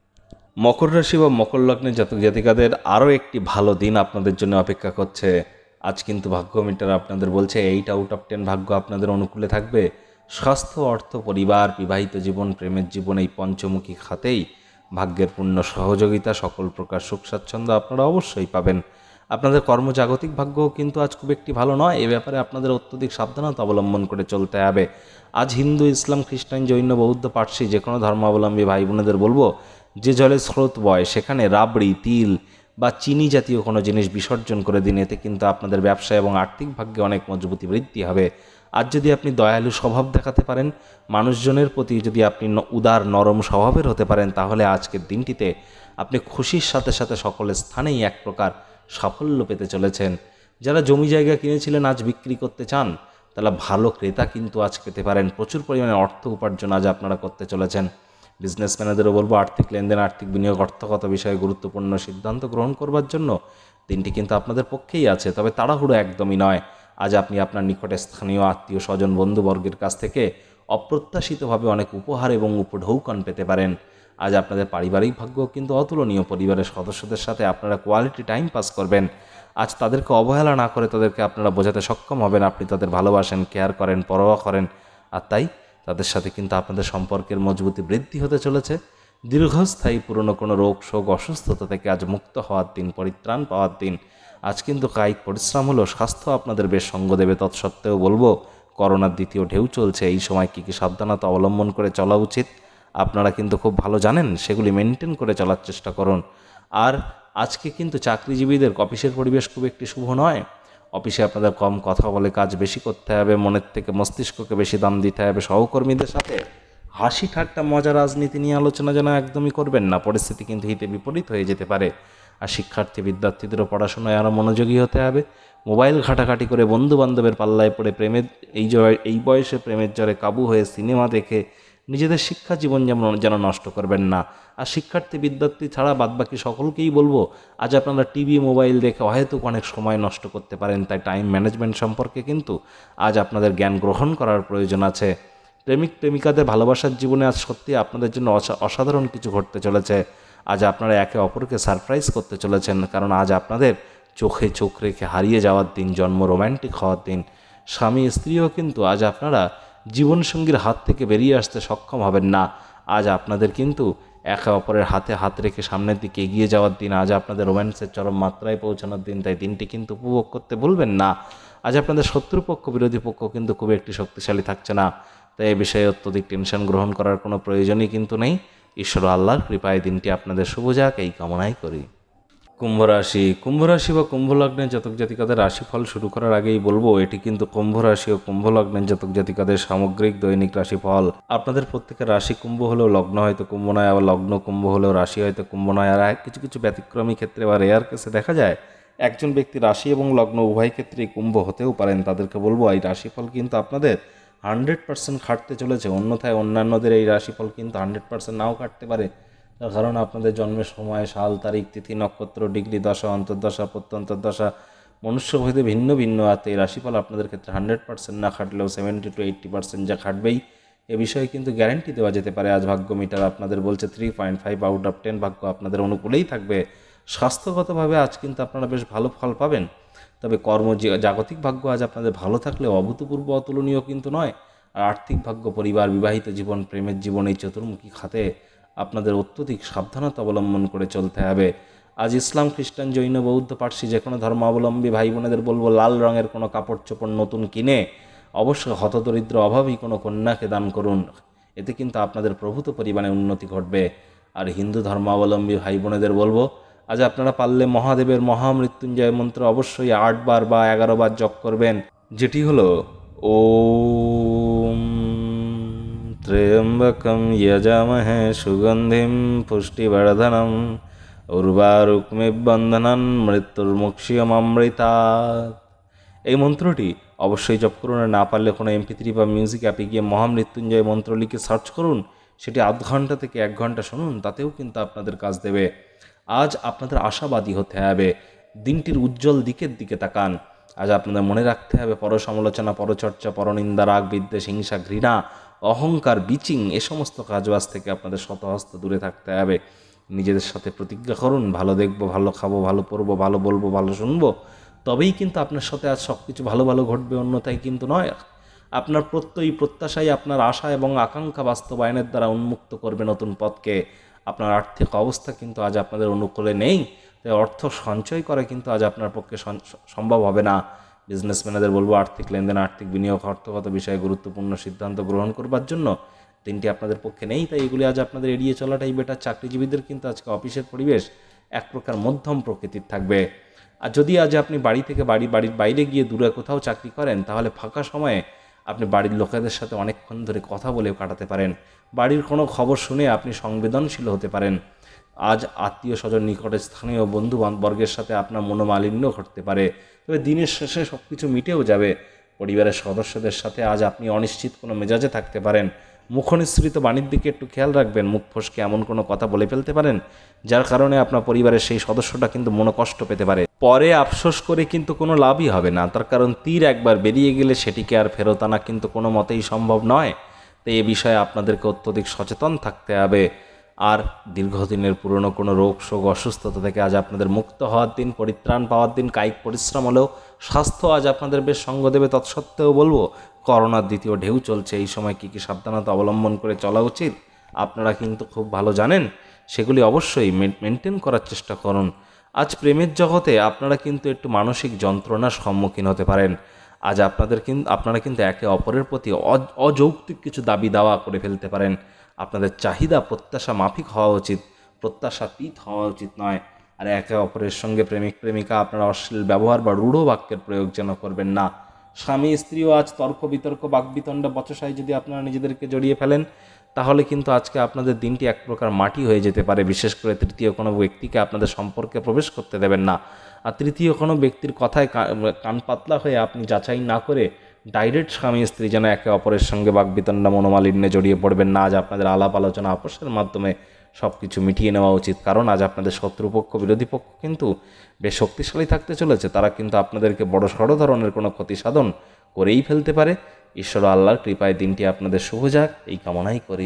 মকর রাশি বা মকর লগ্নের জাতক জাতিকাদের আরও একটি ভালো দিন আপনাদের জন্য অপেক্ষা করছে। আজ কিন্তু ভাগ্য মিটার আপনাদের বলছে এইট আউট অফ টেন ভাগ্য আপনাদের অনুকূলে থাকবে। স্বাস্থ্য, অর্থ, পরিবার, বিবাহিত জীবন, প্রেমের জীবন, এই পঞ্চমুখী খাতেই ভাগ্যের পূর্ণ সহযোগিতা, সকল প্রকার সুখ স্বাচ্ছন্দ্য আপনারা অবশ্যই পাবেন। আপনাদের কর্মজাগতিক ভাগ্যও কিন্তু আজ খুব একটি ভালো নয়। এ ব্যাপারে আপনাদের অত্যধিক সাবধানতা অবলম্বন করে চলতে হবে। আজ হিন্দু, ইসলাম, খ্রিস্টান, জৈন, বৌদ্ধ, পার্সি যে কোনো ধর্মাবলম্বী ভাই বোনেদের বলবো, যে জলে স্রোত বয় সেখানে রাবড়ি, তিল বা চিনি জাতীয় কোনো জিনিস বিসর্জন করে দিন। এতে কিন্তু আপনাদের ব্যবসা এবং আর্থিক ভাগ্যে অনেক মজবুতি বৃদ্ধি হবে। আজ যদি আপনি দয়ালু স্বভাব দেখাতে পারেন, মানুষজনের প্রতি যদি আপনি উদার নরম স্বভাবের হতে পারেন, তাহলে আজকের দিনটিতে আপনি খুশির সাথে সাথে সকল স্থানেই এক প্রকার সাফল্য পেতে চলেছেন। যারা জমি জায়গা কিনেছিলেন আজ বিক্রি করতে চান, তাহলে ভালো ক্রেতা কিন্তু আজ পেতে পারেন। প্রচুর পরিমাণে অর্থ উপার্জন আজ আপনারা করতে চলেছেন। বিজনেসম্যানেদেরও বলবো, আর্থিক লেনদেন, আর্থিক বিনিয়োগ, অর্থগত বিষয়ে গুরুত্বপূর্ণ সিদ্ধান্ত গ্রহণ করবার জন্য দিনটি কিন্তু আপনাদের পক্ষেই আছে, তবে তাড়াহুড়ো একদমই নয়। আজ আপনি আপনার নিকটে স্থানীয় আত্মীয় স্বজন বন্ধুবর্গের কাছ থেকে অপ্রত্যাশিতভাবে অনেক উপহার এবং উপঢৌকন পেতে পারেন। আজ আপনাদের পারিবারিক ভাগ্য কিন্তু অতুলনীয়। পরিবারের সদস্যদের সাথে আপনারা কোয়ালিটি টাইম পাস করবেন। আজ তাদেরকে অবহেলা না করে তাদেরকে আপনারা বোঝাতে সক্ষম হবেন আপনি তাদের ভালোবাসেন, কেয়ার করেন, পরোয়া করেন। আর তাই তাদের সাথে কিন্তু আপনাদের সম্পর্কের মজবুতি বৃদ্ধি হতে চলেছে। দীর্ঘস্থায়ী পুরনো কোনো রোগ শোক অসুস্থতা থেকে আজ মুক্ত হওয়ার দিন, পরিত্রাণ পাওয়ার দিন। আজ কিন্তু কায়িক পরিশ্রম হলো, স্বাস্থ্য আপনাদের বেশ সঙ্গ দেবে। তৎসত্ত্বেও বলবো, করোনার দ্বিতীয় ঢেউ চলছে, এই সময় কী কী সাবধানতা অবলম্বন করে চলা উচিত আপনারা কিন্তু খুব ভালো জানেন, সেগুলি মেনটেন করে চলার চেষ্টা করুন। আর আজকে কিন্তু চাকরিজীবীদের অফিসের পরিবেশ খুব একটি শুভ নয়। অফিসে আপনাদের কম কথা বলে কাজ বেশি করতে হবে, মনের থেকে মস্তিষ্ককে বেশি দাম দিতে হবে। সহকর্মীদের সাথে হাসি ঠাট্টা মজা রাজনীতি নিয়ে আলোচনা যেন একদমই করবেন না, পরিস্থিতি কিন্তু হিতে বিপরীত হয়ে যেতে পারে। আর শিক্ষার্থী বিদ্যার্থীদেরও পড়াশোনায় আরও মনোযোগী হতে হবে। মোবাইল ঘাটাঘাটি করে বন্ধু বান্ধবের পাল্লায় পড়ে প্রেমের এই এই বয়সে প্রেমের জ্বরে কাবু হয়ে সিনেমা দেখে নিজেদের শিক্ষা জীবন যেমন যেন নষ্ট করবেন না। আর শিক্ষার্থী বিদ্যার্থী ছাড়া বাদবাকি সকলকেই বলবো, আজ আপনারা টিভি মোবাইল দেখে হয়তো অনেক সময় নষ্ট করতে পারেন, তাই টাইম ম্যানেজমেন্ট সম্পর্কে কিন্তু আজ আপনাদের জ্ঞান গ্রহণ করার প্রয়োজন আছে। প্রেমিক প্রেমিকাদের ভালোবাসার জীবনে আজ সত্যি আপনাদের জন্য অসাধারণ কিছু ঘটতে চলেছে। আজ আপনারা একে অপরকে সারপ্রাইজ করতে চলেছেন, কারণ আজ আপনাদের চোখে চোখ রেখে হারিয়ে যাওয়ার দিন, জন্ম রোম্যান্টিক হওয়ার দিন। স্বামী স্ত্রীও কিন্তু আজ আপনারা জীবনসঙ্গীর হাত থেকে বেরিয়ে আসতে সক্ষম হবেন না। আজ আপনাদের কিন্তু একে অপরের হাতে হাত রেখে সামনের দিকে এগিয়ে যাওয়ার দিন। আজ আপনাদের রোম্যান্সের চরম মাত্রায় পৌঁছানোর দিন, তাই দিনটি কিন্তু উপভোগ করতে ভুলবেন না। আজ আপনাদের শত্রুপক্ষ বিরোধী পক্ষ কিন্তু খুব একটি শক্তিশালী থাকছে না, তাই এ বিষয়ে অত্যধিক টেনশন গ্রহণ করার কোনো প্রয়োজনই কিন্তু নেই। ঈশ্বর আল্লাহর কৃপায় দিনটি আপনাদের শুভ যাক, এই কামনাই করি। কুম্ভ রাশি কুম্ভ রাশি বা কুম্ভ লগ্নের জাতক জাতিকাদের রাশিফল শুরু করার আগেই বলবো, এটি কিন্তু কুম্ভ রাশি ও কুম্ভ লগ্নের জাতক জাতিকাদের সামগ্রিক দৈনিক রাশিফল। আপনাদের প্রত্যেকের রাশি কুম্ভ হলেও লগ্ন হয়তো কুম্ভ নয়, আবার লগ্ন কুম্ভ হলেও রাশি হয়তো কুম্ভ নয়। আর কিছু কিছু ব্যতিক্রমী ক্ষেত্রে বা রেয়ার কেসে দেখা যায় একজন ব্যক্তি রাশি এবং লগ্ন উভয় ক্ষেত্রেই কুম্ভ হতেও পারেন। তাদেরকে বলবো, এই রাশিফল কিন্তু আপনাদের হান্ড্রেড পার্সেন্ট খাটতে চলেছে। অন্যথায় অন্যান্যদের এই রাশিফল কিন্তু হান্ড্রেড পার্সেন্ট নাও খাটতে পারে। তার কারণ আপনাদের জন্মের সময়, সাল, তারিখ, তিথি, নক্ষত্র, ডিগ্রি, দশা, অন্তর্দশা, প্রত্যন্তর্দশা, মনুষ্যভেদে ভিন্ন ভিন্ন আছে। এই রাশিফল আপনাদের ক্ষেত্রে হান্ড্রেড পার্সেন্ট না খাটলেও সেভেন্টি টু এইট্টি পার্সেন্ট যা খাটবেই, এ বিষয়ে কিন্তু গ্যারান্টি দেওয়া যেতে পারে। আজ ভাগ্য মিটার আপনাদের বলছে three point five out of ten ভাগ্য আপনাদের অনুকূলেই থাকবে। স্বাস্থ্যগতভাবে আজ কিন্তু আপনারা বেশ ভালো ফল পাবেন। তবে কর্ম জাগতিক ভাগ্য আজ আপনাদের ভালো থাকলেও অভূতপূর্ব অতুলনীয় কিন্তু নয়। আর আর্থিক ভাগ্য, পরিবার, বিবাহিত জীবন, প্রেমের জীবন, এই চতুর্মুখী খাতে আপনাদের অত্যধিক সাবধানতা অবলম্বন করে চলতে হবে। আজ ইসলাম, খ্রিস্টান, জৈন, বৌদ্ধ, পার্সি যে কোনো ধর্মাবলম্বী ভাই বোনেদের বলবো, লাল রঙের কোনো কাপড় চোপড় নতুন কিনে অবশ্যই হতদরিদ্র অভাবী কোনো কন্যাকে দান করুন। এতে কিন্তু আপনাদের প্রভূত পরিমাণে উন্নতি ঘটবে। আর হিন্দু ধর্মাবলম্বী ভাই বোনেদের বলবো, আজ আপনারা পারলে মহাদেবের মহামৃত্যুঞ্জয় মন্ত্র অবশ্যই আটবার বা এগারো বার জপ করবেন, যেটি হলো ওম ত্র্যম্বকম যজামহে সুগন্ধিম পুষ্টিবর্ধনম উর্বারুকমিব বন্ধনান মৃত্যুর্মুক্ষীয়মৃতাৎ। এই মন্ত্রটি অবশ্যই জপ করুন। আর না পারলে কোনো এমপি থ্রি বা মিউজিক অ্যাপে গিয়ে মহামৃত্যুঞ্জয় মন্ত্র লিখে সার্চ করুন, সেটি আধ ঘন্টা থেকে এক ঘন্টা শুনুন, তাতেও কিন্তু আপনাদের কাজ দেবে। আজ আপনাদের আশাবাদী হতে হবে, দিনটির উজ্জ্বল দিকের দিকে তাকান। আজ আপনাদের মনে রাখতে হবে, পরসমালোচনা, পরচর্চা, পরনিন্দা, রাগ, বিদ্বেষ, হিংসা, ঘৃণা, অহংকার, বিচিং, এ সমস্ত কাজবাজ থেকে আপনাদের শতহস্ত দূরে থাকতে হবে। নিজেদের সাথে প্রতিজ্ঞা করুন, ভালো দেখবো, ভালো খাবো, ভালো পরবো, ভালো বলবো, ভালো শুনবো, তবেই কিন্তু আপনার সাথে আজ সব কিছু ভালো ভালো ঘটবে, অন্যথায় কিন্তু নয়। আপনার প্রত্যয়ী প্রত্যাশাই আপনার আশা এবং আকাঙ্ক্ষা বাস্তবায়নের দ্বারা উন্মুক্ত করবে নতুন পথকে। আপনার আর্থিক অবস্থা কিন্তু আজ আপনাদের অনুকূলে নেই, তাই অর্থ সঞ্চয় করা কিন্তু আজ আপনার পক্ষে সম্ভব হবে না। বিজনেসম্যানদের বলবো, আর্থিক লেনদেন, আর্থিক বিনিয়োগ, অর্থগত বিষয়ে গুরুত্বপূর্ণ সিদ্ধান্ত গ্রহণ করবার জন্য দিনটি আপনাদের পক্ষে নেই, তাই এগুলি আজ আপনাদের এড়িয়ে চলাটাই বেটার। চাকরিজীবীদের কিন্তু আজকে অফিসের পরিবেশ এক প্রকার মধ্যম প্রকৃতির থাকবে। আর যদি আজ আপনি বাড়ি থেকে বাড়ি বাড়ির বাইরে গিয়ে দূরে কোথাও চাকরি করেন, তাহলে ফাঁকা সময়ে আপনি বাড়ির লোকেদের সাথে অনেকক্ষণ ধরে কথা বলে কাটাতে পারেন। বাড়ির কোনো খবর শুনে আপনি সংবেদনশীল হতে পারেন। আজ আত্মীয় স্বজন, নিকটে স্থানীয় বন্ধু বর্গের সাথে আপনার মনোমালিন্য ঘটতে পারে, তবে দিনের শেষে সব কিছু মিটেও যাবে। পরিবারের সদস্যদের সাথে আজ আপনি অনিশ্চিত কোনো মেজাজে থাকতে পারেন। মুখনিসৃত বাণীর দিকে একটু খেয়াল রাখবেন। মুখ ফসকে এমন কোনো কথা বলে ফেলতে পারেন যার কারণে আপনার পরিবারের সেই সদস্যটা কিন্তু মনোকষ্ট পেতে পারে। পরে আফসোস করে কিন্তু কোনো লাভই হবে না, তার কারণ তীর একবার বেরিয়ে গেলে সেটিকে আর ফেরত আনা কিন্তু কোনো মতেই সম্ভব নয়। তাই এ বিষয়ে আপনাদেরকে অত্যধিক সচেতন থাকতে হবে। আর দীর্ঘদিনের পুরনো কোনো রোগ শোক অসুস্থতা থেকে আজ আপনাদের মুক্ত হওয়ার দিন, পরিত্রাণ পাওয়ার দিন। কায়িক পরিশ্রম হলেও স্বাস্থ্য আজ আপনাদের বেশ সঙ্গ দেবে। তৎসত্ত্বেও বলবো, করোনার দ্বিতীয় ঢেউ চলছে, এই সময় কী কী সাবধানতা অবলম্বন করে চলা উচিত আপনারা কিন্তু খুব ভালো জানেন। সেগুলি অবশ্যই মেনটেন করার চেষ্টা করুন। আজ প্রেমের জগতে আপনারা কিন্তু একটু মানসিক যন্ত্রণার সম্মুখীন হতে পারেন। আজ আপনাদের কিন্তু আপনারা কিন্তু একে অপরের প্রতি অযৌক্তিক কিছু দাবি দাওয়া করে ফেলতে পারেন। আপনাদের চাহিদা প্রত্যাশা মাফিক হওয়া উচিত, প্রত্যাশাতীত হওয়া উচিত নয়। আর একে অপরের সঙ্গে প্রেমিক প্রেমিকা আপনারা অশ্লীল ব্যবহার বা রূঢ় বাক্যের প্রয়োগ যেন করবেন না। স্বামী স্ত্রীও আজ তর্ক বিতর্ক, বাকবিতণ্ডা, বচসায় যদি আপনারা নিজেদেরকে জড়িয়ে ফেলেন, তাহলে কিন্তু আজকে আপনাদের দিনটি এক প্রকার মাটি হয়ে যেতে পারে। বিশেষ করে তৃতীয় কোনো ব্যক্তিকে আপনাদের সম্পর্কে প্রবেশ করতে দেবেন না। আর তৃতীয় কোনো ব্যক্তির কথায় কান পাতলা হয়ে আপনি যাচাই না করে ডাইরেক্ট স্বামী স্ত্রী যেন একে অপরের সঙ্গে বাকবিতণ্ডা, মনোমালিন্যে জড়িয়ে পড়বেন না। আজ আপনাদের আলাপ আলোচনা, আপোষের মাধ্যমে সব কিছু মিটিয়ে নেওয়া উচিত, কারণ আজ আপনাদের শত্রুপক্ষ, বিরোধী পক্ষ কিন্তু বেশ শক্তিশালী থাকতে চলেছে। তারা কিন্তু আপনাদেরকে বড় সড় ধরনের কোনো ক্ষতি সাধন করেই ফেলতে পারে। ঈশ্বর আল্লাহর কৃপায় দিনটি আপনাদের শুভ যাক, এই কামনাই করি।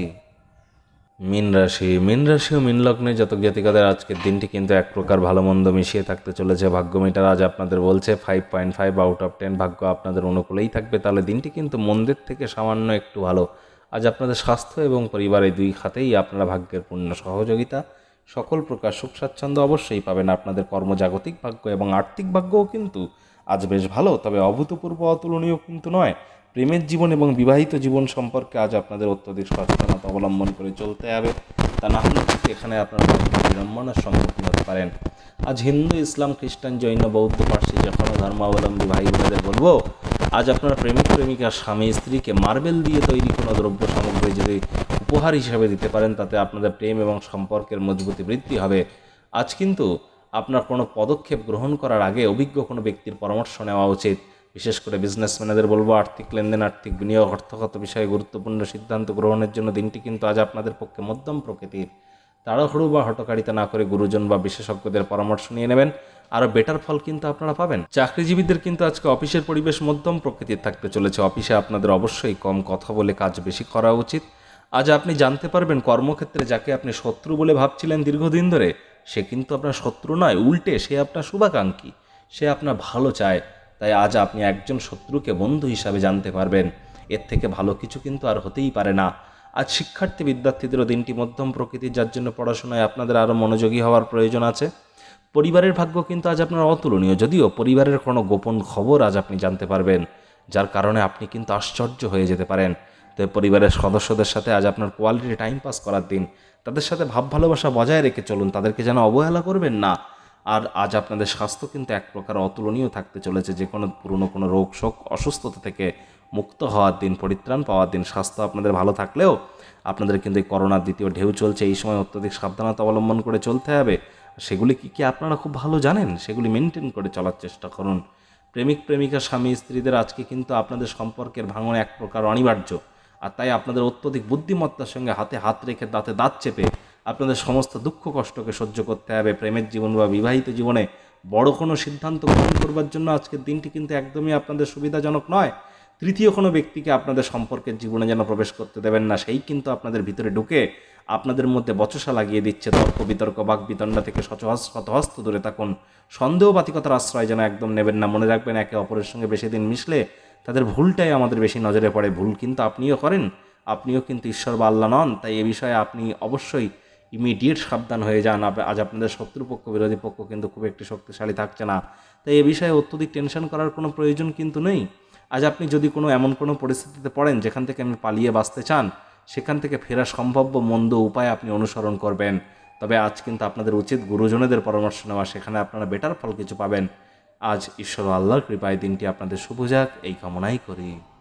মীন রাশি মীন রাশি ও মীন লগ্নে জাতক জাতিকাদের আজকের দিনটি কিন্তু এক প্রকার ভালো মন্দ মিশিয়ে থাকতে চলেছে। ভাগ্য মিটার আজ আপনাদের বলছে five point five out of ten ভাগ্য আপনাদের অনুকূলেই থাকবে। তাহলে দিনটি কিন্তু মন্দের থেকে সামান্য একটু ভালো। আজ আপনাদের স্বাস্থ্য এবং পরিবারের দুই খাতেই আপনারা ভাগ্যের পূর্ণ সহযোগিতা, সকল প্রকার সুখ স্বাচ্ছন্দ্য অবশ্যই পাবেন। আপনাদের কর্মজাগতিক ভাগ্য এবং আর্থিক ভাগ্যও কিন্তু আজ বেশ ভালো, তবে অভূতপূর্ব অতুলনীয় কিন্তু নয়। প্রেমের জীবন এবং বিবাহিত জীবন সম্পর্কে আজ আপনাদের অত্যধিক সচেতনতা অবলম্বন করে চলতে হবে, তা না হলে কিন্তু এখানে আপনারা বিড়ম্বনার সম্মুখীন হতে পারেন। আজ হিন্দু, ইসলাম, খ্রিস্টান, জৈন, বৌদ্ধ, পার্সি যে কোনো ধর্মাবলম্বী ভাই বোনেদের বলবো, আজ আপনারা প্রেমিক প্রেমিকা, স্বামী স্ত্রীকে মার্বেল দিয়ে তৈরি কোনো দ্রব্য সামগ্রী যদি উপহার হিসাবে দিতে পারেন, তাতে আপনাদের প্রেম এবং সম্পর্কের মজবুতি বৃদ্ধি হবে। আজ কিন্তু আপনার কোনো পদক্ষেপ গ্রহণ করার আগে অভিজ্ঞ কোনো ব্যক্তির পরামর্শ নেওয়া উচিত। বিশেষ করে বিজনেসম্যানেদের বলবো আর্থিক লেনদেন, আর্থিক বিনিয়োগ, অর্থগত বিষয়ে গুরুত্বপূর্ণ সিদ্ধান্ত গ্রহণের জন্য দিনটি কিন্তু আজ আপনাদের পক্ষে মধ্যম প্রকৃতির। তাড়াহুড়ো বা হঠকারিতা না করে গুরুজন বা বিশেষজ্ঞদের পরামর্শ নিয়ে নেবেন, আরও বেটার ফল কিন্তু আপনারা পাবেন। চাকরিজীবীদের কিন্তু আজকে অফিসের পরিবেশ মধ্যম প্রকৃতির থাকতে চলেছে। অফিসে আপনাদের অবশ্যই কম কথা বলে কাজ বেশি করা উচিত। আজ আপনি জানতে পারবেন কর্মক্ষেত্রে যাকে আপনি শত্রু বলে ভাবছিলেন দীর্ঘদিন ধরে, সে কিন্তু আপনার শত্রু নয়, উল্টে সে আপনার শুভাকাঙ্ক্ষী, সে আপনার ভালো চায়। তাই আজ আপনি একজন শত্রুকে বন্ধু হিসাবে জানতে পারবেন। এর থেকে ভালো কিছু কিন্তু আর হতেই পারে না। আজ শিক্ষার্থী বিদ্যার্থীদেরও দিনটি মধ্যম প্রকৃতির, যার জন্য পড়াশোনায় আপনাদের আরও মনোযোগী হওয়ার প্রয়োজন আছে। পরিবারের ভাগ্য কিন্তু আজ আপনার অতুলনীয়, যদিও পরিবারের কোনো গোপন খবর আজ আপনি জানতে পারবেন, যার কারণে আপনি কিন্তু আশ্চর্য হয়ে যেতে পারেন। তো পরিবারের সদস্যদের সাথে আজ আপনার কোয়ালিটি টাইম পাস করার দিন। তাদের সাথে ভাব ভালোবাসা বজায় রেখে চলুন, তাদেরকে যেন অবহেলা করবেন না। আর আজ আপনাদের স্বাস্থ্য কিন্তু এক প্রকার অতুলনীয় থাকতে চলেছে। যে কোনো পুরনো কোনো রোগ শোক অসুস্থতা থেকে মুক্ত হওয়ার দিন, পরিত্রাণ পাওয়ার দিন। স্বাস্থ্য আপনাদের ভালো থাকলেও আপনাদের কিন্তু এই করোনার দ্বিতীয় ঢেউ চলছে, এই সময় অত্যধিক সাবধানতা অবলম্বন করে চলতে হবে। সেগুলি কী কী আপনারা খুব ভালো জানেন, সেগুলি মেনটেন করে চলার চেষ্টা করুন। প্রেমিক প্রেমিকা স্বামী স্ত্রীদের আজকে কিন্তু আপনাদের সম্পর্কের ভাঙন এক প্রকার অনিবার্য। আর তাই আপনাদের অত্যধিক বুদ্ধিমত্তার সঙ্গে হাতে হাত রেখে দাঁতে দাঁত চেপে আপনাদের সমস্ত দুঃখ কষ্টকে সহ্য করতে হবে। প্রেমের জীবন বা বিবাহিত জীবনে বড় কোনো সিদ্ধান্ত গ্রহণ করবার জন্য আজকের দিনটি কিন্তু একদমই আপনাদের সুবিধাজনক নয়। তৃতীয় কোনো ব্যক্তিকে আপনাদের সম্পর্কের জীবনে যেন প্রবেশ করতে দেবেন না, সেই কিন্তু আপনাদের ভিতরে ঢুকে আপনাদের মধ্যে বচসা লাগিয়ে দিচ্ছে। তর্ক বিতর্ক বাক বিতণ্ডা থেকে শতহস্ত দূরে থাকুন। সন্দেহবাতিকতার আশ্রয় যেন একদম নেবেন না। মনে রাখবেন, একে অপরের সঙ্গে বেশি দিন মিশলে তাদের ভুলটাই আমাদের বেশি নজরে পড়ে। ভুল কিন্তু আপনিও করেন, আপনিও কিন্তু ঈশ্বর বা আল্লাহ নন। তাই এ বিষয়ে আপনি অবশ্যই ইমিডিয়েট সাবধান হয়ে যান। আজ আপনাদের শত্রুপক্ষ বিরোধী পক্ষ কিন্তু খুব একটি শক্তিশালী থাকছে না। তাই এ বিষয়ে অত্যধিক টেনশন করার কোনো প্রয়োজন কিন্তু নেই। আজ আপনি যদি কোনো এমন কোনো পরিস্থিতিতে পড়েন যেখান থেকে আপনি পালিয়ে বাঁচতে চান, সেখান থেকে ফেরা সম্ভাব্য মন্দ উপায় আপনি অনুসরণ করবেন। তবে আজ কিন্তু আপনাদের উচিত গুরুজনেদের পরামর্শ নেওয়া, সেখানে আপনারা বেটার ফল কিছু পাবেন। আজ ঈশ্বর আল্লাহর কৃপায় দিনটি আপনাদের শুভ যাক, এই কামনাই করি।